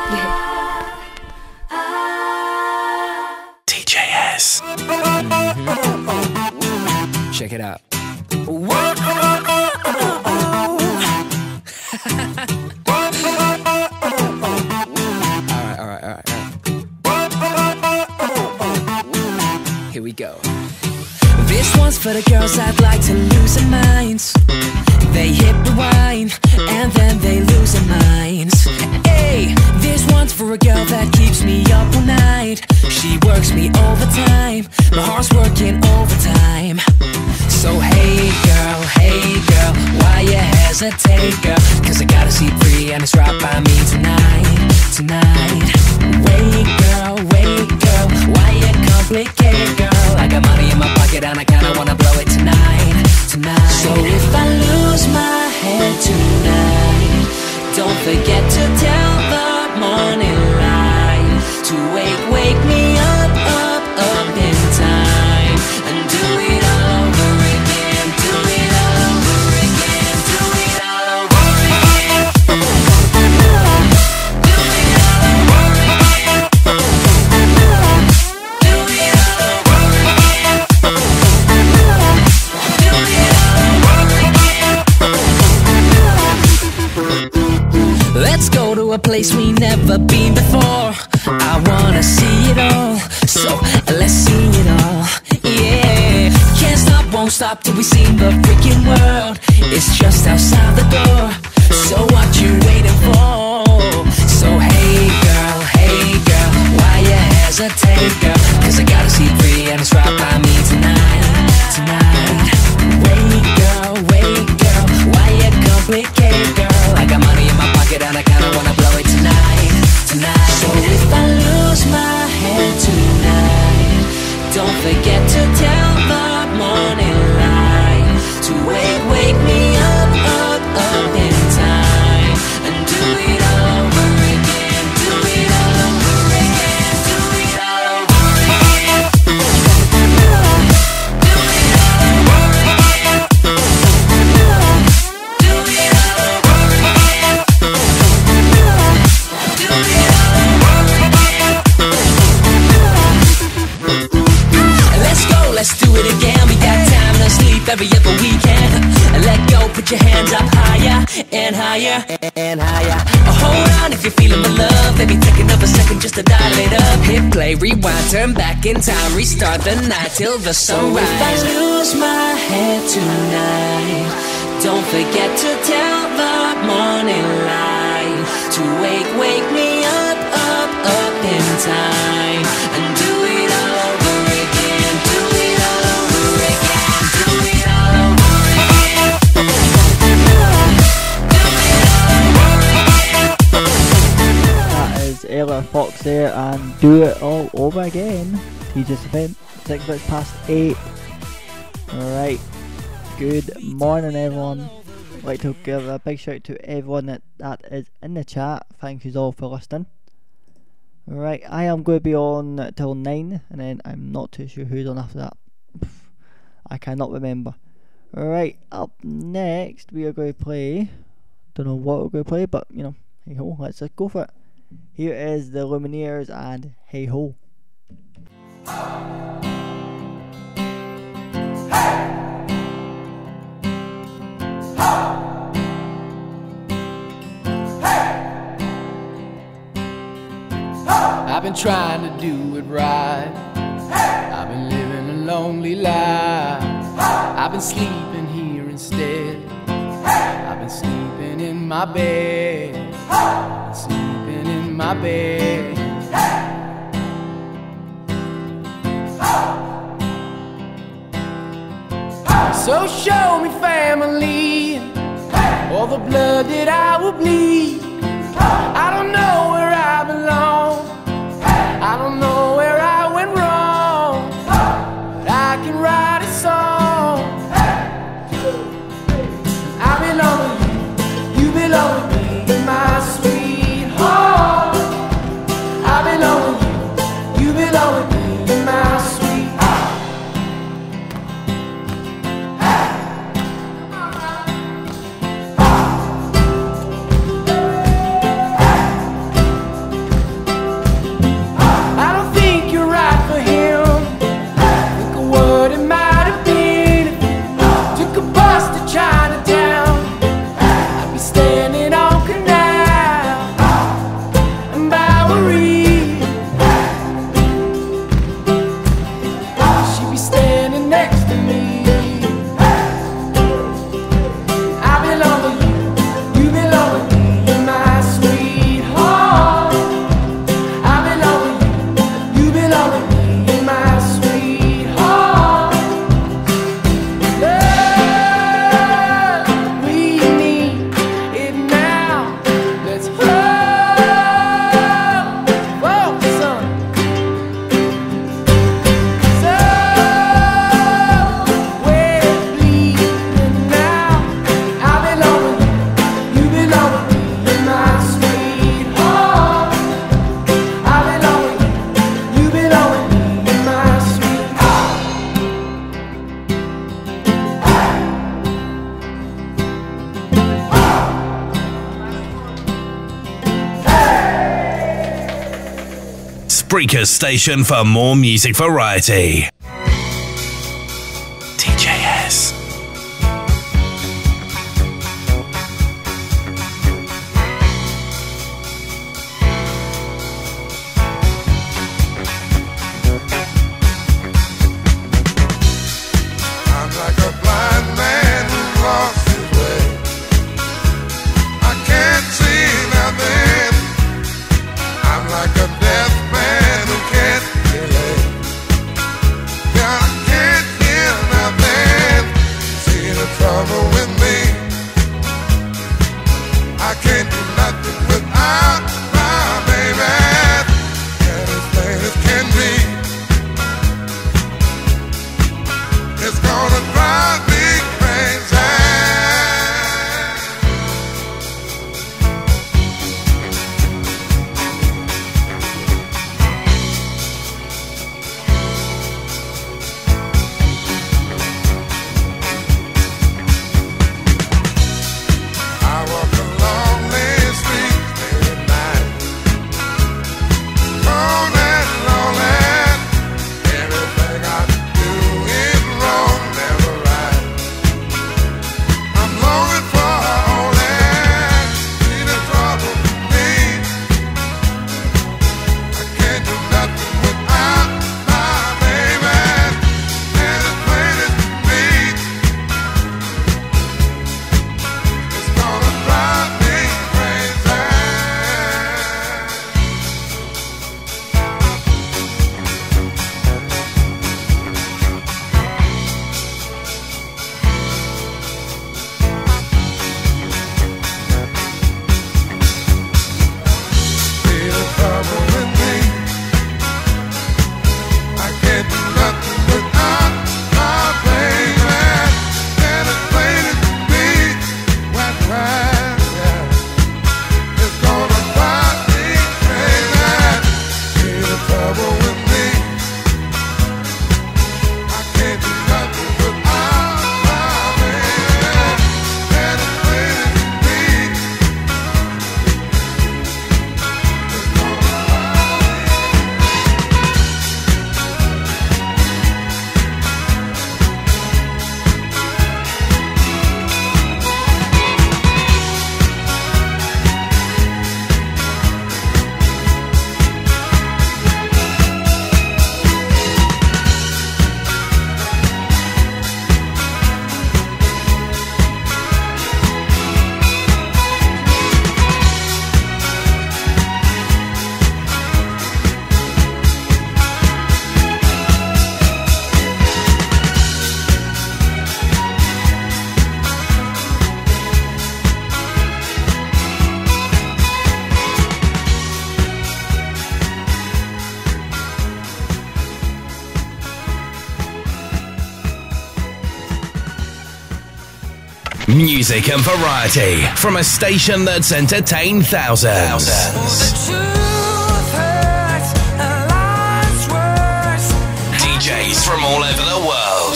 T J S. Mm-hmm. Check it out. Alright, alright, alright, alright. Here we go. This one's for the girls I'd like to lose their minds. They hit rewind and then they lose their minds. Hey, this one's for a girl that keeps me up all night. She works me overtime, my heart's working overtime. So hey girl, hey girl, why you hesitate, girl? Cause I got a seat free and it's right by me tonight, tonight. Wait girl, wait girl, why you complicate, girl? I got money in my pocket and I kinda wanna blow it tonight, tonight. So if I lose my head tonight, don't forget to tell the morning light to wake, wake me up, up, up in time and do it all over again, do it all over again, do it all over again, do it all over again, do it all over again, do it all over again. Let's go to a place we never been before. I wanna see it all, so let's see it all. Yeah, can't stop, won't stop till we see the freaking world. It's just outside the door, so what you waiting for? So hey girl, hey girl, why you hesitate, girl? Cause I got a seat free and it's right by me tonight, tonight. Wait girl, wait girl, why you complicate, girl? I got money in my pocket and I kinda wanna blow it tonight, tonight. So if I lose my head tonight, don't forget to tell the morning light to wake, wake me up, up, up in time and do it all over again, do it all over again, do it all over again, do it all over again, do it all over again, do it all over again. Let's go, let's do it again. We got time to sleep every other weekend. Let go, put your hands up higher and higher and higher. Oh, hold on if you're feeling the love. Maybe take another second just to dial it up. Hit play, rewind, turn back in time, restart the night till the sunrise. So if I lose my head tonight, don't forget to tell the morning light to wake, wake me up, up, up in time and do it all over again, do it all over again, do it all over again, do it all over again. That is Ayla Fox there and Do It All Over Again. T J S F M, six minutes past eight. Alright, good morning everyone. I'd like to give a big shout out to everyone that, that is in the chat. Thank you all for listening. Right, I am going to be on till nine and then I'm not too sure who's on after that. I cannot remember. Right, up next we are going to play, don't know what we're going to play, but you know, hey ho, let's just go for it. Here is the Lumineers and Hey Ho. I've been trying to do it right. I've been living a lonely life. I've been sleeping here instead. I've been sleeping in my bed. Been sleeping in my bed. So show me family, all the blood that I will bleed. I don't know where I belong. I don't know where I went wrong, but I can write a song. I belong with you, you belong with me, my sweetheart. I belong with you, you belong with me, my sweetheart. Spreaker station for more music variety. T J S. Music and variety from a station that's entertained thousands. D Js from all over the world.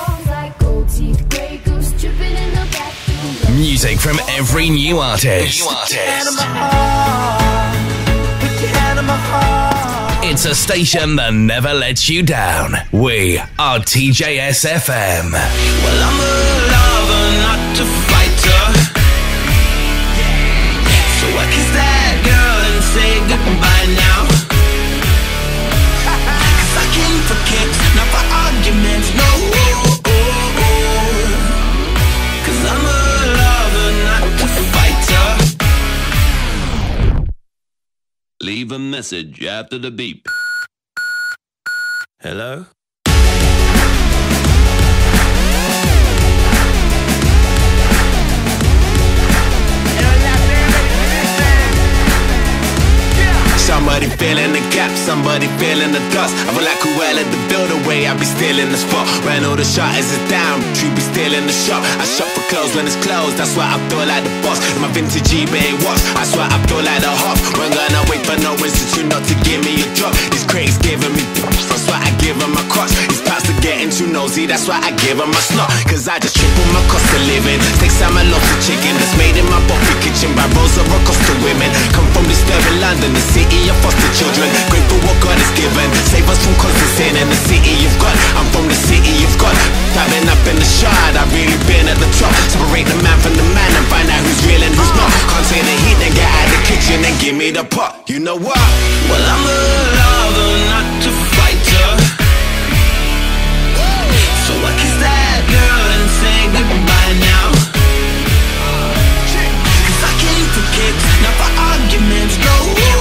Music from every new artist. New artist. It's a station that never lets you down. We are T J S F M. Well, I'm a lover, not a fighter. So I kiss that girl and say goodbye now. Cause I came for kicks, not for arguments, no. Cause I'm a lover, not a fighter. Leave a message after the beep. Hello? Somebody feeling the gap, somebody feeling the dust. I feel like Cruella the build away, I be still in the spot. When all the shutters is down, true be still in the shop. I shop for clothes when it's closed, that's why I feel like the boss. In my vintage eBay watch, I swear I feel like the hop. When gonna wait for no institute not to give me a drop. These crates giving me props, that's why I give them my cross. These past are getting too nosy, that's why I give them my snot. Cause I just triple my cost of living. Steaks and my lobster chicken that's made in my Buffy kitchen by Rosa Rocosta women. Come from disturbing London, the city of foster children. Grateful what God has me the pot. You know what? Well, I'm a lover, not a fighter. So I kiss that girl and say goodbye now. Cause I came for kicks, not for arguments, no.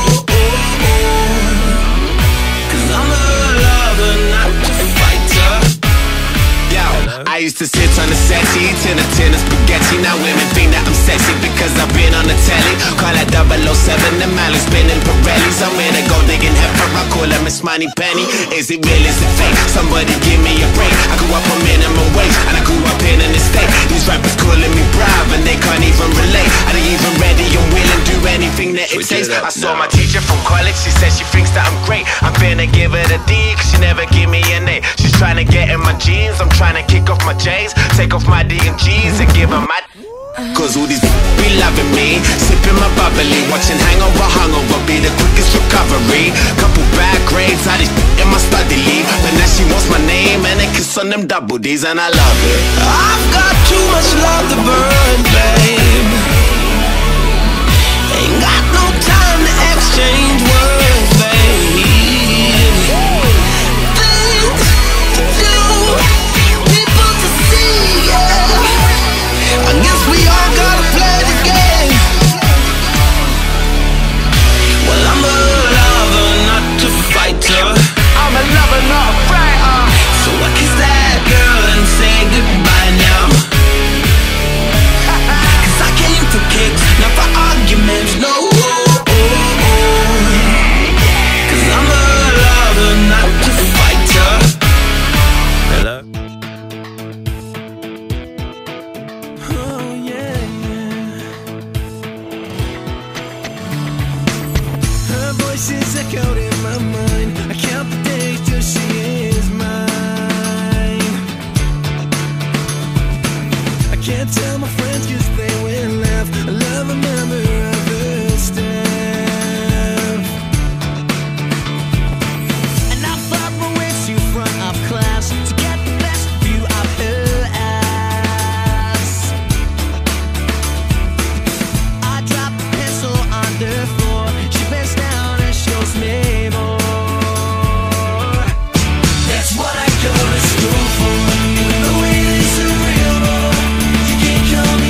Cause I'm a lover, not a fighter. Yo, I used to sit on the settee, tin a tin of spaghetti. Now women think that I'm sexy because I've been on the telly. Call that double oh seven, the man who's spinning Pirellis. I'm in a gold digging heifer, I call her Miss Money Penny. Is it real, is it fake? Somebody give me a break. I grew up on minimum wage, and I grew up in an estate. These rappers calling me brave, and they can't even relate. I ain't even ready, I'm willing, do anything that it takes. I saw my teacher from college, she said she thinks that I'm great. I'm finna give her the D, cause she never give me an A. She's trying to get in my jeans, I'm trying to kick off my J's, take off my D and G's and give her my. Cause all these be loving me, sipping my bubbly, watching Hangover, Hungover be the quickest recovery. Couple bad grades, I just in my study leave, but now she wants my name and a kiss on them double D's, and I love it. I've got too much love to burn, babe. Ain't got no time to exchange words, babe. Things to do, people to see, yeah. I guess we all gotta play the game. Well, I'm a lover, not a fighter. I'm a lover, not a fighter. So I kiss that girl and say goodbye now. Cause I came for kicks, not for arguments, no. Cause I'm a lover, not a fighter. Hello? Voices echoed in my mind. I count the days till she is mine. I can't tell my friends cause they will laugh. I love a member of her staff. And I fought my way to front of class to get the best view of her ass. I dropped the pencil on the floor. She bends down and shows me more. That's what I go to school for. Even though it isn't real, you can't come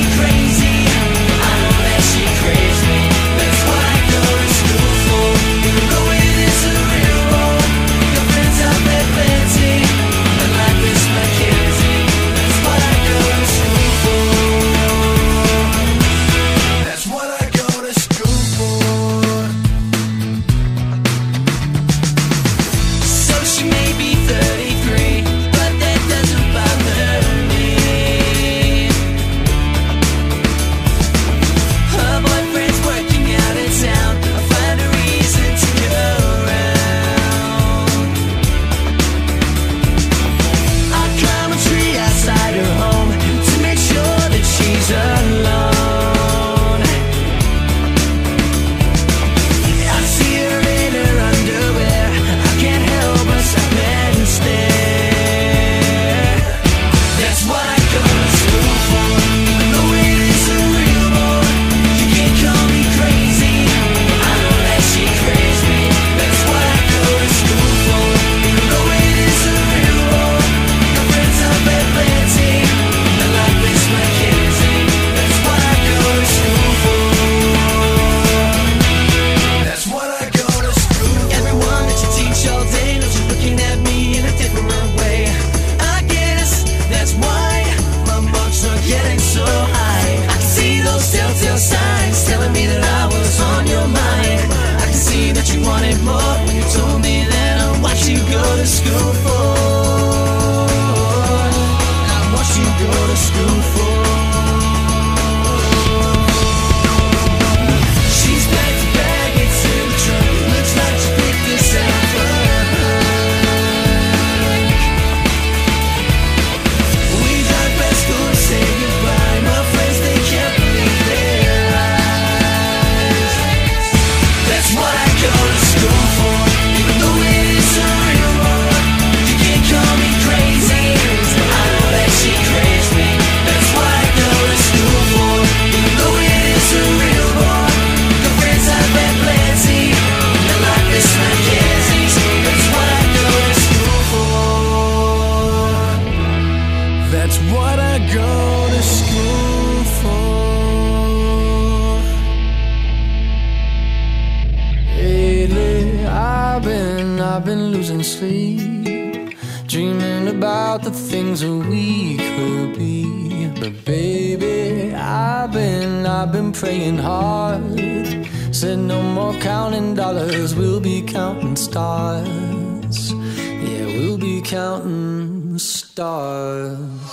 I've been losing sleep, dreaming about the things that we could be. But baby, I've been, I've been praying hard. Said no more counting dollars, we'll be counting stars. Yeah, we'll be counting stars.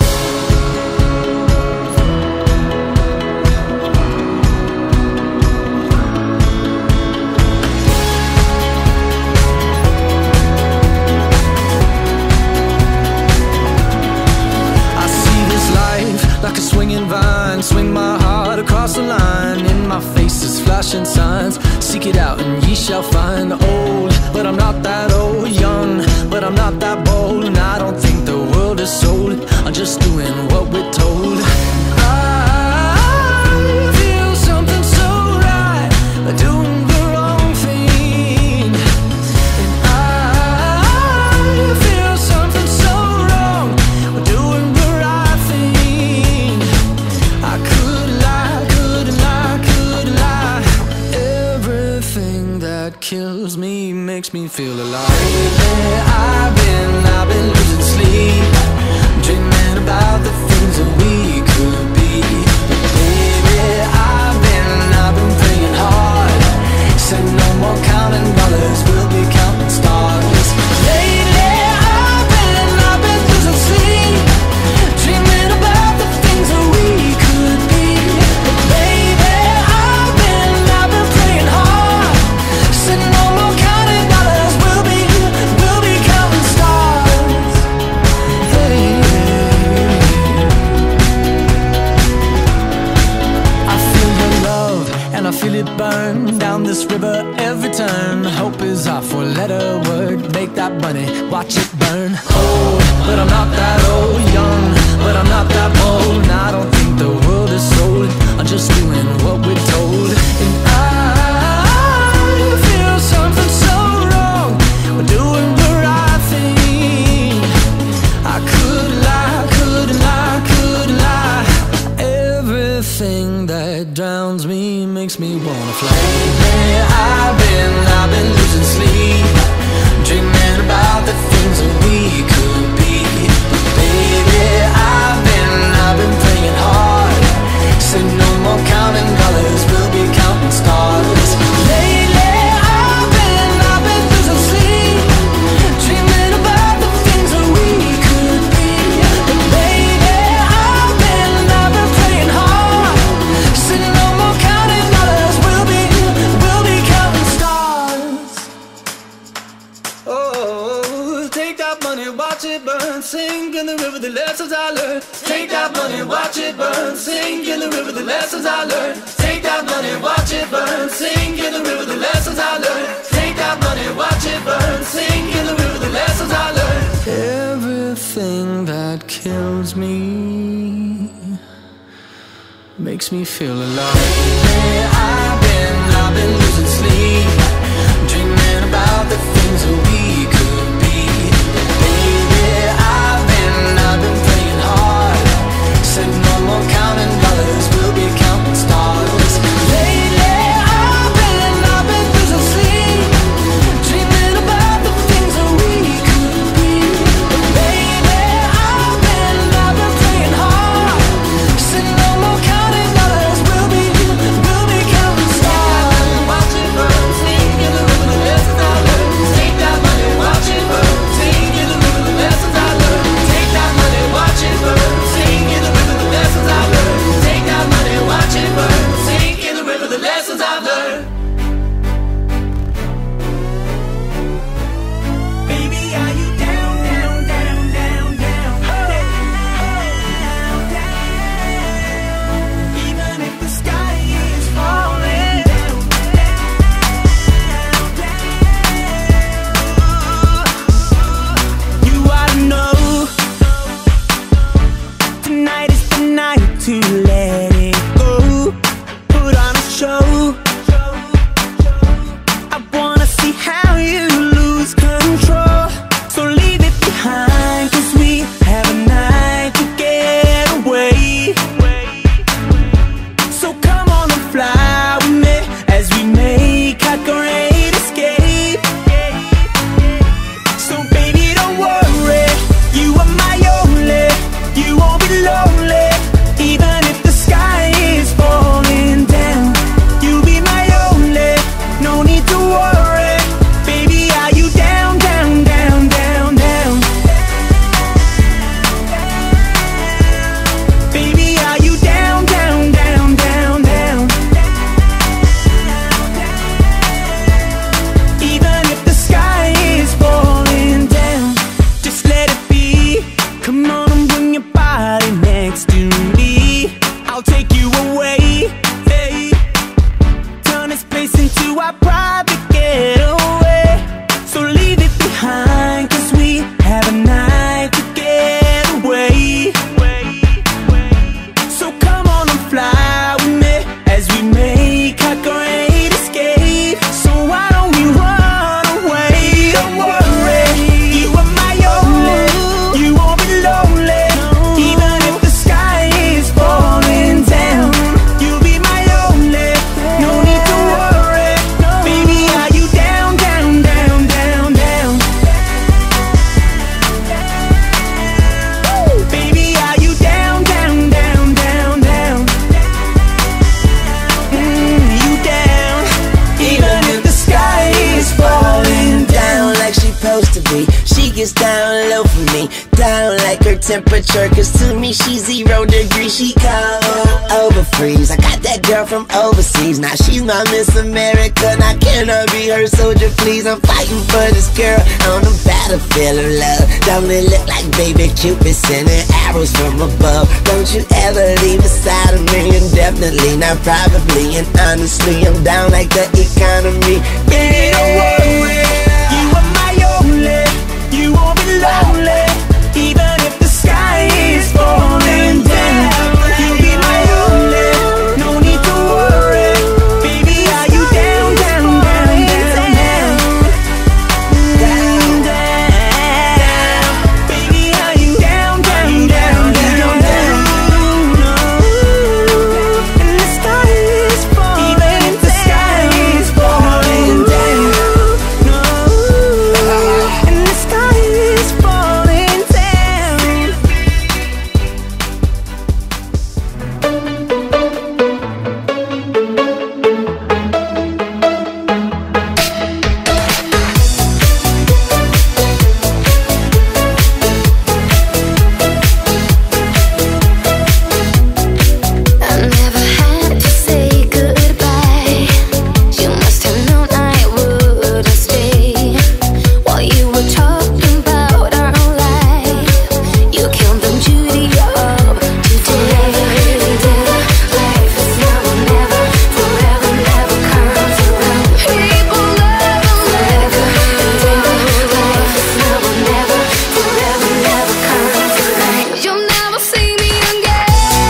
Like a swinging vine, swing my heart across the line. In my face is flashing signs. Seek it out and ye shall find. Old, but I'm not that old. Young, but I'm not that bold. And I don't think the world is sold. I'm just doing what we're told. I feel something so right, doing the wrong thing. And I feel something so wrong, doing the right thing. I could lie, could lie, could lie. Everything that kills me makes me feel alive. Yeah, I've been, I've been losing sleep, dreaming about the things that we could be. Baby, I've been, I've been praying hard. Said no more counting dollars, we'll be counting stars. Lately, I've been, I've been losing sleep, dreaming about the things that we could be. But baby, I've been, I've been praying hard. Said no more counting dollars, we'll be, we'll be counting stars. Hey. I feel your love and I feel it burn down this river every turn. Hope is our four-letter word. Make that money, watch it burn. Old, but I'm not that old. Young, but I'm not that bold. And I don't think the world is sold. I'm just doing what we're told. And I feel something so wrong. We're doing the right thing. I could lie, could lie, could lie. Everything that drowns me makes me wanna fly. Yeah, I've been, I've been losing sleep, dreaming about the things that we could be. But baby, I've been, I've been praying hard. Said no more counting dollars, we'll be counting stars. Lately, I've been, I've been losing sleep, dreaming about the things that we could be. But baby, I've been, I've been praying hard. Said no more counting dollars, we'll be, we'll be counting stars. Oh, take that money, watch it burn, sink in the river, the lessons I learned. Take that money, watch it burn, sink in the river, the lessons I learned. Take that money, watch it burn, sink in the river, the lessons I learned. Take that money, watch it burn, sink in the river, the lessons I learned. Everything that kills me makes me feel alive. Yeah, I've been, I've been losing sleep, dreaming about the things that we could be. Baby, I've been, I've been praying hard. Said no more counting dollars, we'll be counting stars. Lately, I've been, I've been losing sleep, dreaming about the things that we could be. But baby, I've been, I've been praying hard. Said no more counting dollars, we'll be, we'll be counting stars. Watch it burn, see. temperature, cause to me she's zero degrees, she cold over freeze. I got that girl from overseas, now she's my Miss America. Now can I be her soldier, please? I'm fighting for this girl on the battlefield of love. Don't it look like baby Cupid sending arrows from above? Don't you ever leave aside of me, indefinitely, not probably. And honestly, I'm down like the economy. Yeah, don't worry, you are my only. You won't be lonely, even if the sky is falling down. You'll be my only, no need to worry. Baby, are you down, down, down, down, down? Down, down. Baby, are you down, down, down, down, down? And the sky is falling, even if the sky is falling down. And the sky is falling down. I never had to say goodbye. You must have known I wouldn't stay. While you were talking about our life, you killed the beauty of today. Life is now or never, forever never comes around. People love forever and ever. Life is now or never, forever never comes around. You'll never see me again.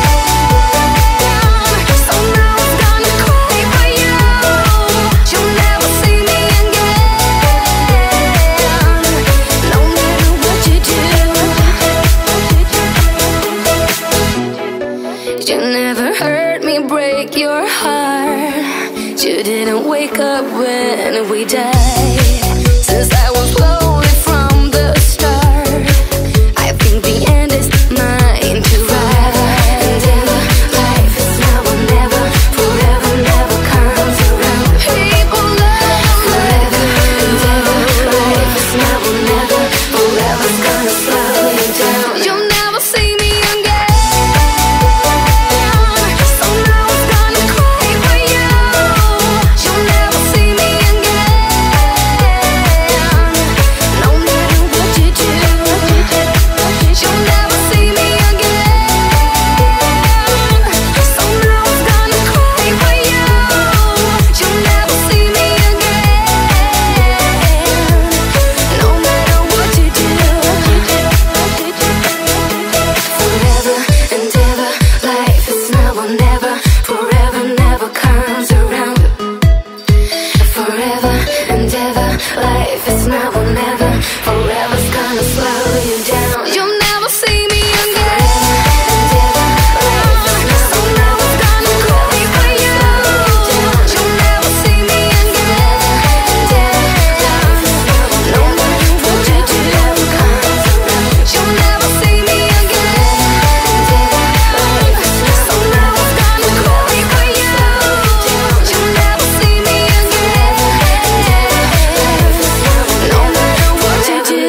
So now I'm gonna cry for you. You'll never see me again. No matter what you do, you never heard me break your heart. You didn't wake up when we died. Since I was lonely from the start, I think the end is mine to ride. And ever, life is now or never, forever never comes around. People love forever and ever. Life is now or never, forever's gonna slow you down. You'll never see me again. So now I'm gonna cry for you. You'll never see me again. No matter what you do, you'll never see me again. So now I'm gonna cry for you. You'll never see me again. No matter what you do, forever and ever. Life is now or never, forever never comes around. Forever and ever, life is now or never, forever's gonna slow you down. You'll never see me again. So now I'm gonna cry for you. You'll never see me again. No matter what you do, you'll never see me again. So now I'm gonna cry for you. You'll never see me again. No matter what you do.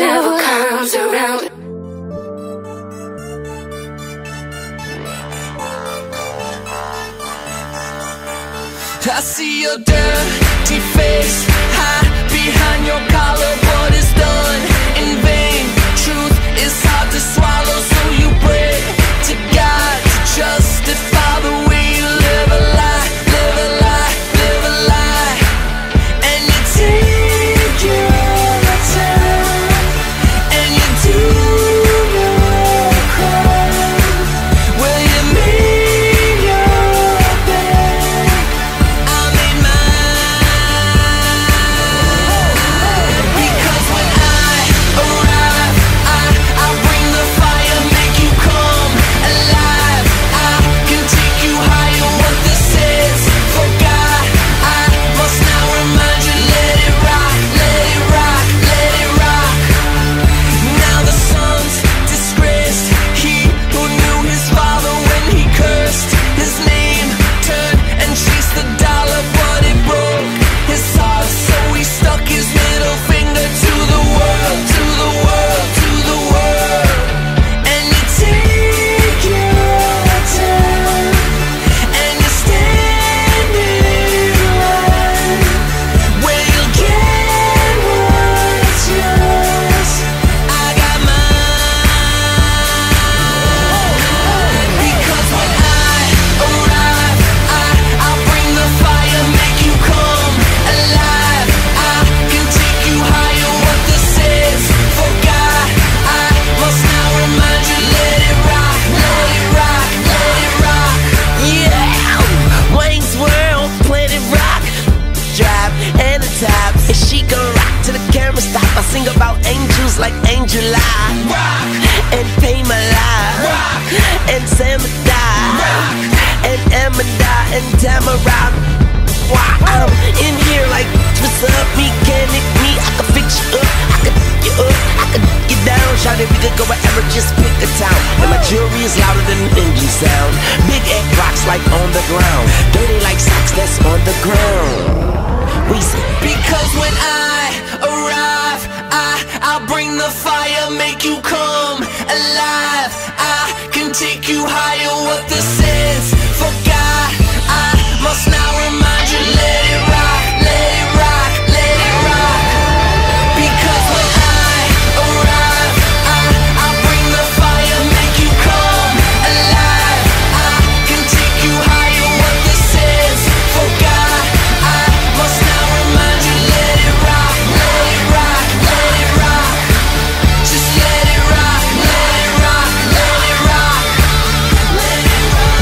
why I'm in here like, what's up, mechanic me? I can fix you up, I can you up, I can get down. Shout it, we could go wherever, just pick a town. And my jewelry is louder than an engine sound. Big egg rocks like on the ground. Dirty like socks that's on the ground. We say, because when I arrive, I, I'll bring the fire, make you come alive. I can take you higher, what the sense forgot. I must now remind you, let it rock, let it rock, let it rock. Because when I arrive, I, I'll bring the fire, make you come alive. I can take you higher, what the sense forgot. I must now remind you, let it rock, let it rock, let it rock. Just let it rock, let it rock, let it rock, let it rock,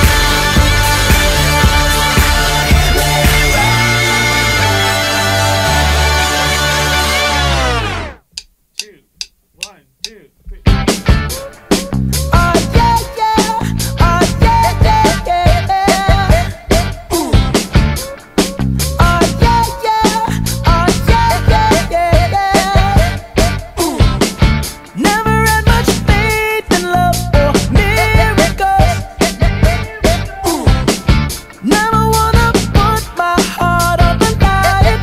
let it rock. Two, one, two, three. Oh yeah, yeah. Oh yeah, yeah, yeah. Ooh. Oh yeah, yeah. Oh yeah, yeah, yeah, yeah. Ooh. Never had much faith in love or miracles. Ooh. Never wanna put my heart on the line.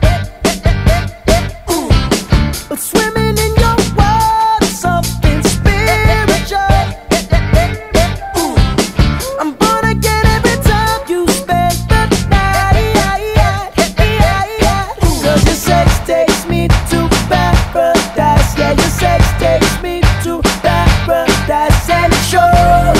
Ooh. But swimming in your world is something spiritual. Ooh. I'm born again every time you spend the night. Cause your sex takes me to paradise. Yeah, your sex takes me to paradise. And it shows.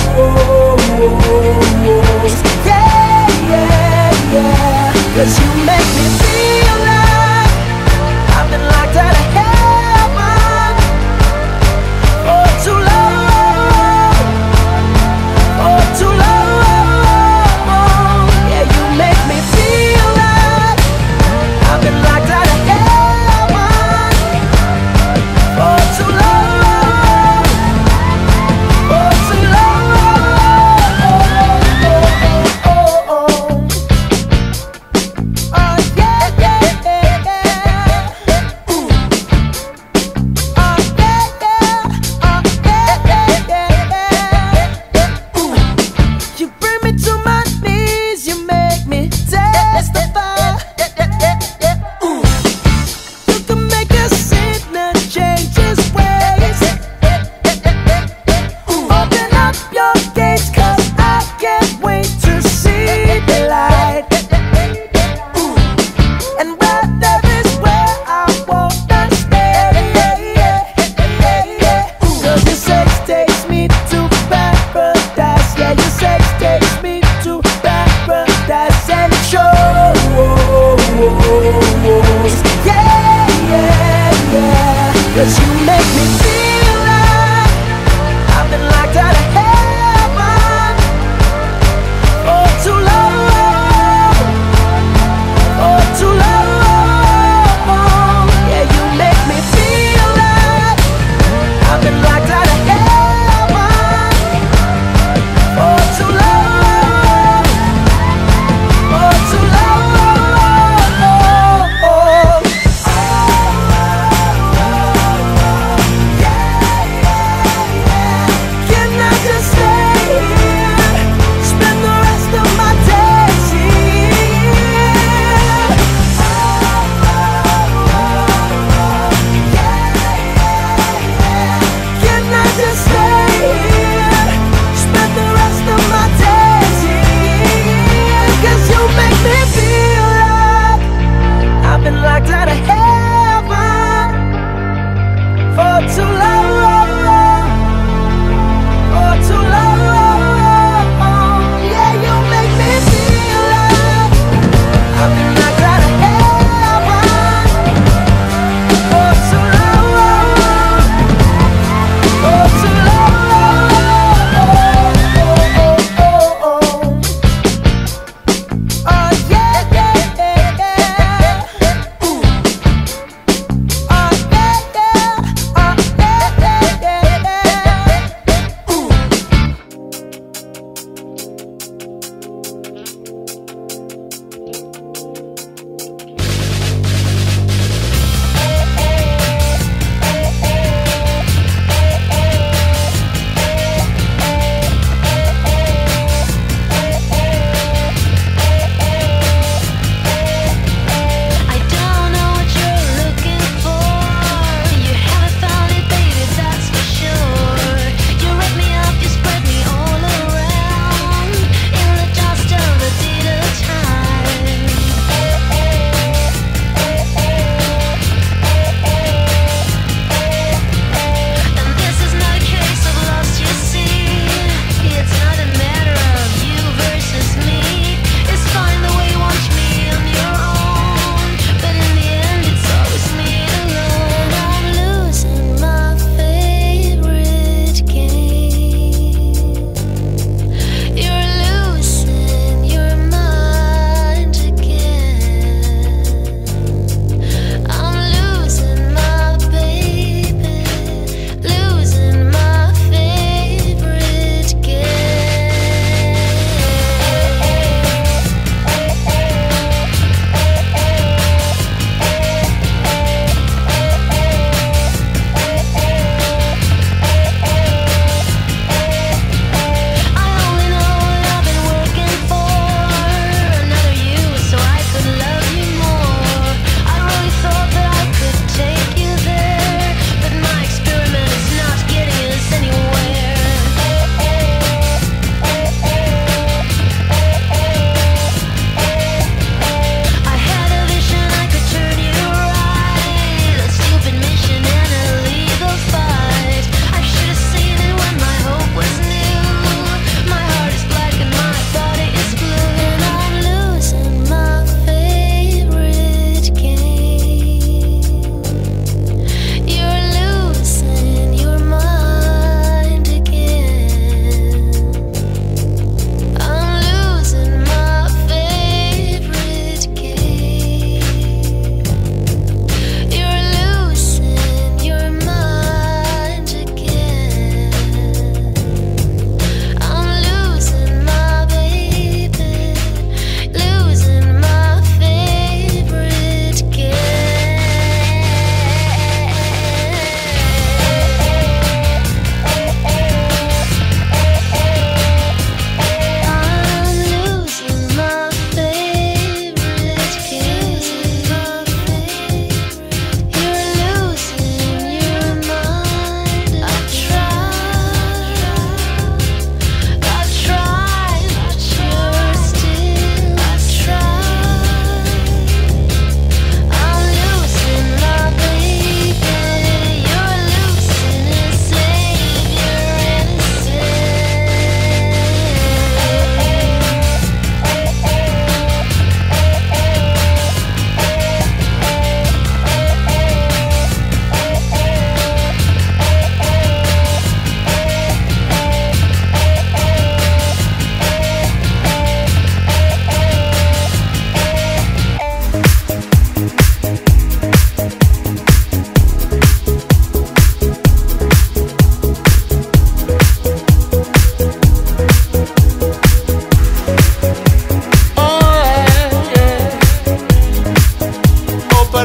Yeah, yeah, yeah. Cause you make me feel like I've been locked out of heaven for too long, for too long. Yeah, you make me feel like I've been locked out of heaven for too long, for too long. Oh, oh, oh. Oh yeah, yeah, yeah, yeah. Ooh. Oh yeah, yeah. Oh yeah, yeah, yeah, yeah. Ooh. You bring me to my knees, you make me testify. Ooh. You can make a sinner change his ways. Ooh. Open up your gates, 'cause I can't wait to see the light. Ooh. And right there is where I wanna stay. Cause your sex takes me to paradise. Yeah, your sex takes me to paradise. And it shows. Yeah, yeah, yeah. Cause you make me feel like I've been locked out of heaven for too long, for too long. Yeah, you make me feel like I've been locked out of heaven for too long, for too long.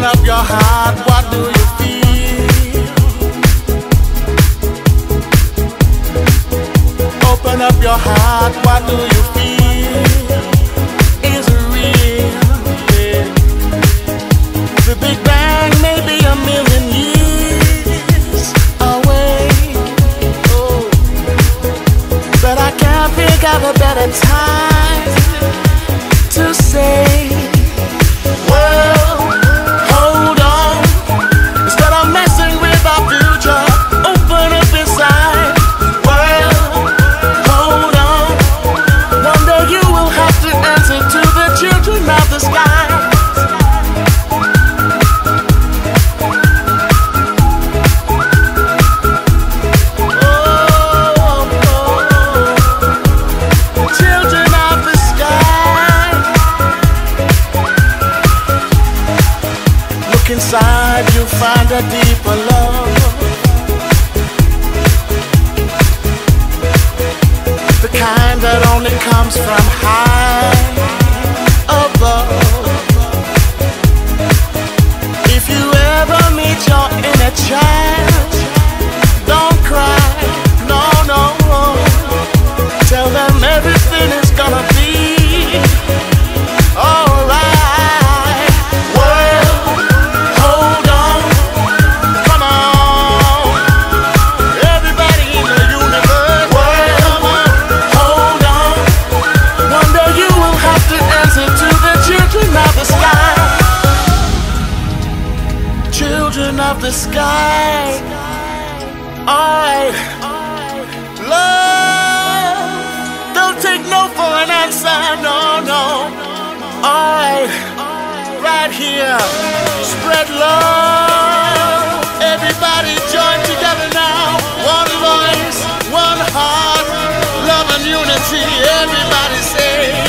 up your heart, what do you feel? Open up your heart, what do you feel? Is it real? Yeah. The Big Bang may be a million years away, oh, but I can't think of a better time to say, well, hold on. Instead of messing with our future, open up inside. Well, hold on. One day you will have to answer to the children of the sky. Inside you find a deeper love, the kind that only comes from high above. If you ever meet your inner child, don't cry, no, no. Tell them everything is gonna be alright. Of the sky, alright, love, don't take no for an answer, no, no, alright, right here, spread love, everybody join together now, one voice, one heart, love and unity, everybody say,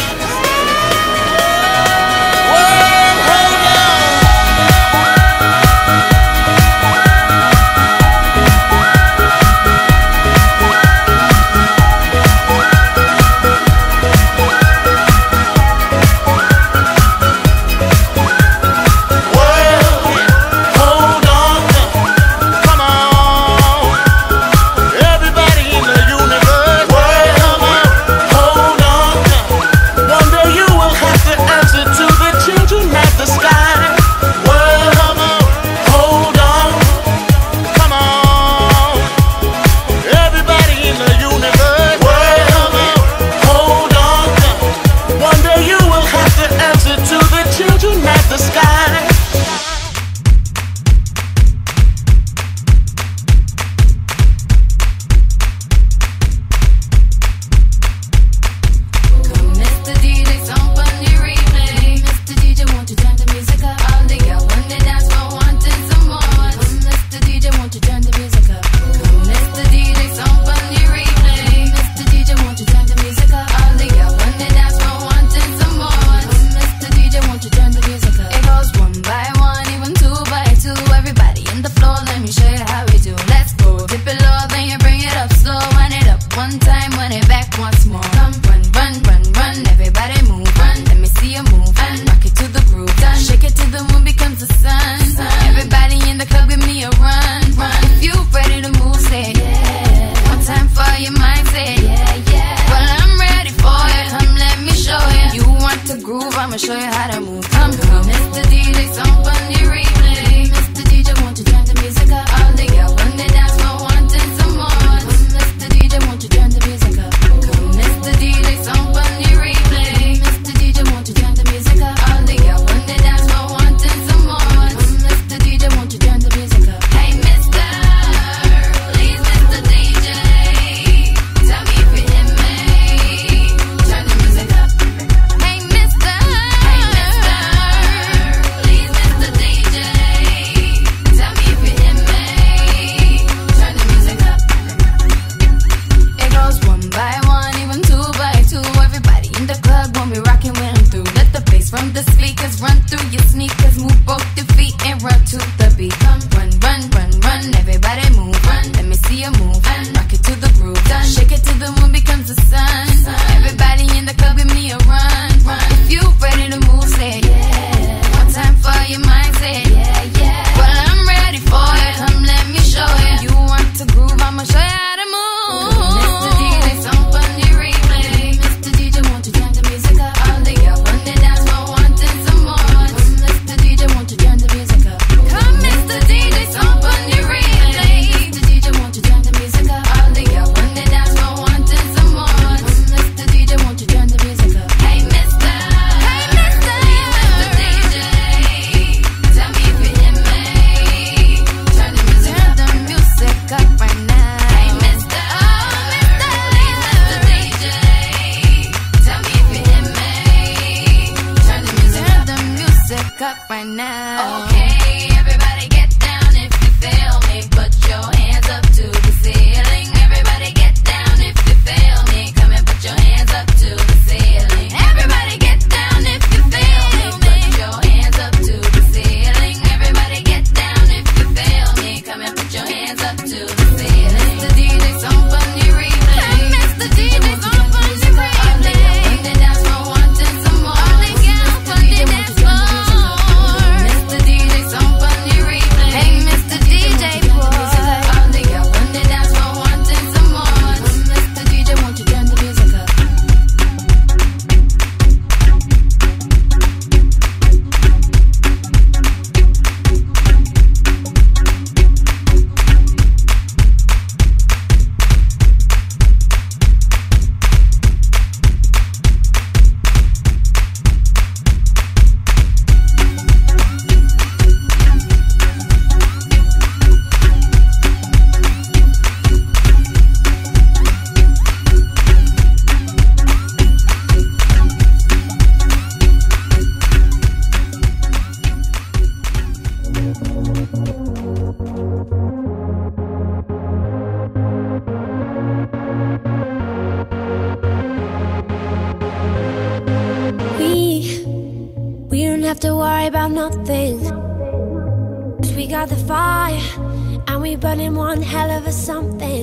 nothing. 'Cause we got the fire, and we burning one hell of a something.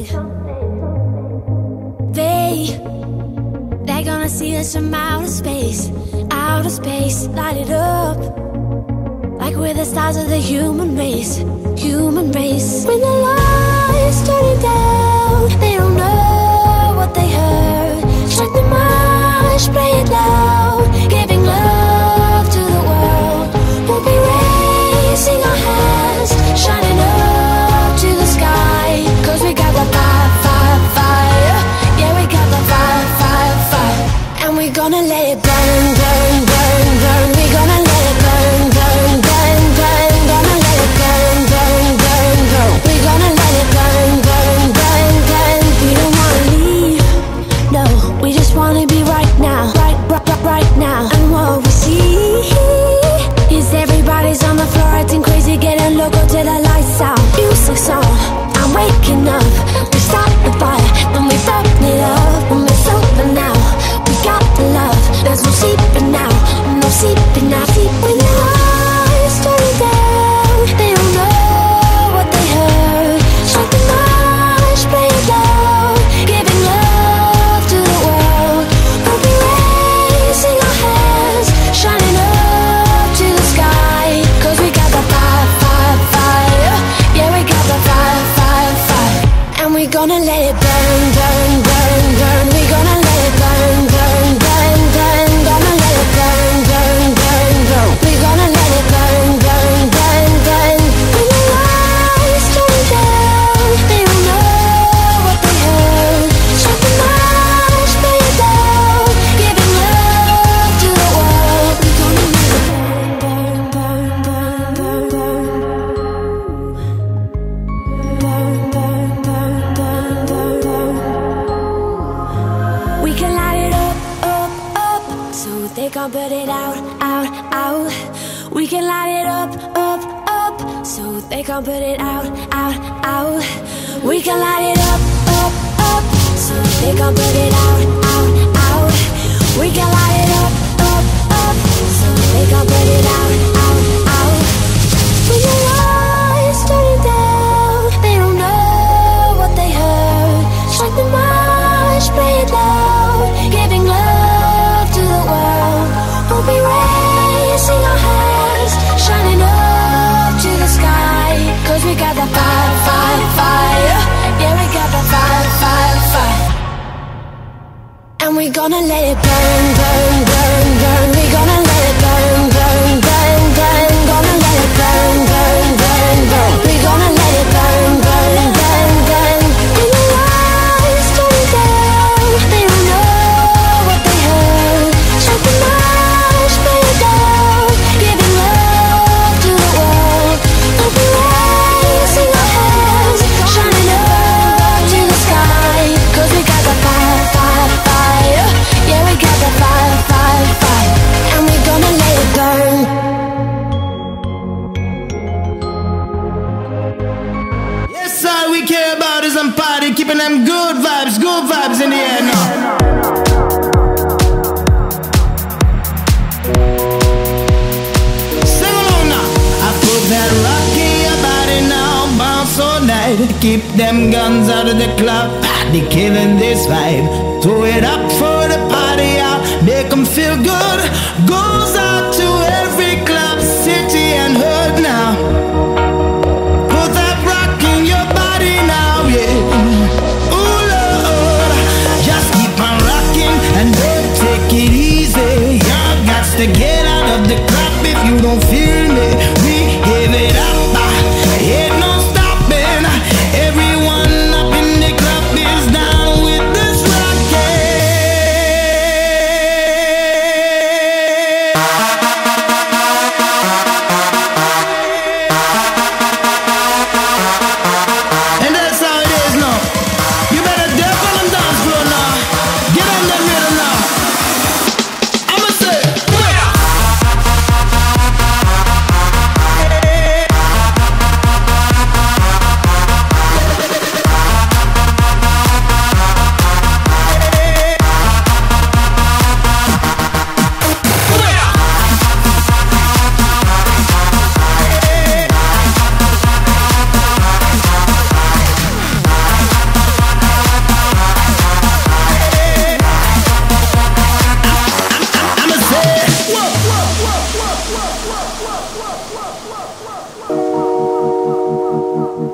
They, they're gonna see us from outer space, outer space, light it up. Like we're the stars of the human race, human race. When the lights turning down, they don't know what they heard. Strike the march, play it loud, giving love to the world. We'll be raising our hands, shining up to the sky. 'Cause we got the fire, fire, fire. Yeah, we got the fire, fire, fire. And we're gonna let it burn, burn, burn, burn. We're gonna let it burn, burn, burn, burn. Gonna let it burn, burn, burn, burn. We're gonna let it burn, burn, burn, burn. We don't wanna leave, no. We just wanna be right now, right, right, right, right now. And what we see is everybody's on the floor acting crazy, getting loco till the lights out. Music's on, I'm waking up. We start the fire, then we burn it up. When we're sober now, we got the love. There's no sleeping now, no sleeping now. Sleep when the lights turn down. They don't know what they heard. Strike the march, play it loud, giving love to the world. We'll be raising our hands, shining up to the sky. 'Cause we got the fire, fire, fire. Yeah, we got the fire, fire, fire. And we're gonna let it burn, burn, burn, burn. We're gonna let it burn, burn, burn, burn. Gonna let it burn, burn, burn, burn. We're gonna let it burn, burn, burn, burn. When the lights turn down, they don't know what they heard. Strike the march, play it loud, giving love to the world. We're gonna let it burn, burn, burn, burn, burn, burn, burn, burn, burn, burn, burn. We can light it up, up, up, so they can't put it out, out, out. We can light it up, up, up, so they can't put it out, out, out. We can light it up, up, up, so they can't put it out, out, out. We can light it up, up, up, so they can't put it out, out, out. When the lights turn down, they don't know what they heard. Strike the march, play it loud, giving love to the world. We'll be raising our hands, shining up to the sky. 'Cause we got the fire, fire, fire. Yeah, we got the fire, fire, fire. And we're gonna let it burn, burn, burn, burn. We're gonna let it burn, burn, burn, burn. Gonna let it burn, burn, burn, burn. We're gonna let it burn, burn, burn, burn. When the lights turn down, they don't know what they heard. Strike the march, play it loud, giving love to the world. We'll be raising our hands, shining up to the sky. 'Cause we got the fire, fire, fire. Yeah, we got the fire, fire, fire. And we're gonna let it burn. Yes, all we care about is some party, keeping them good vibes, good vibes in the air now. Sing along now. I put that rock in your body now, bounce all night. Keep them guns out of the club, party killing this vibe. Throw it up for the party out, make them feel good. Goes out to every club, city and hood now. Put that rock in your body now, yeah. Ooh, Lord, just keep on rocking and don't take it easy. Y'all got to get out of the club if you don't feel me. We give it up, ain't no stopping. Everyone up in the club is down with this rockin'.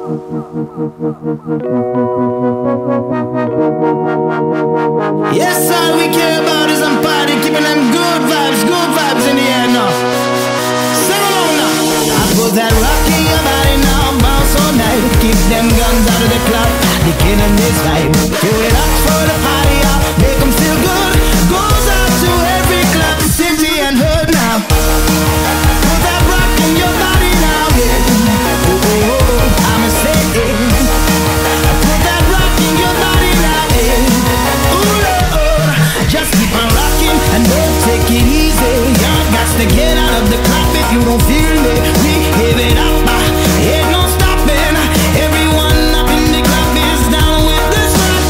Yes, all we care about is I'm party, keeping them good vibes, good vibes in the air now. Sing along now. I put that rock in your body now, bounce all night. Keep them guns out of the club, they killing this vibe. Do it up for the party out, make them feel good. Goes out to every club, city and hood now. Put that rock in your body now, yeah. Oh, oh, oh, I'ma say it. Put that rock in your body now, yeah. Ooh, Lord, just keep on rocking and don't take it easy. Y'all got to get out of the club if you don't feel me. We give it up, uh, ain't no stopping. Everyone up in the club is down with this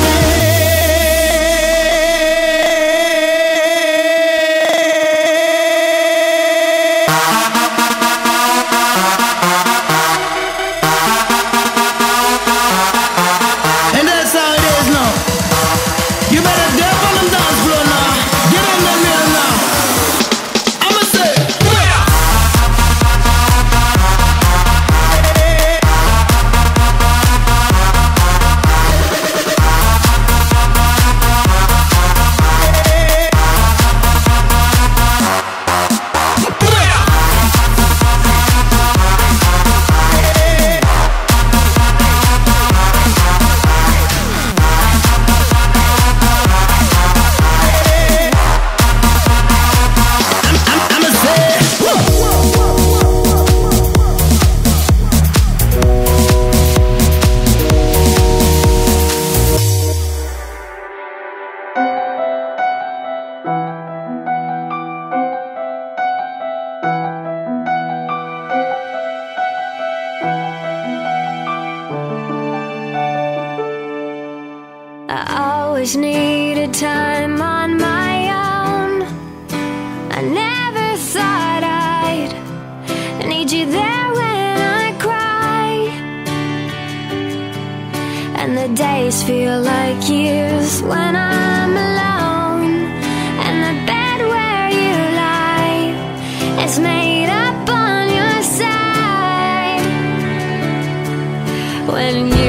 and that's how it is now. You better dip on them dance floor now. Get in the middle now. I'ma say, I'ma say, I always needed time on my own. I never thought I'd need you there when I cry. And the days feel like years when I'm alone. And the bed where you lie is made up on your side. When you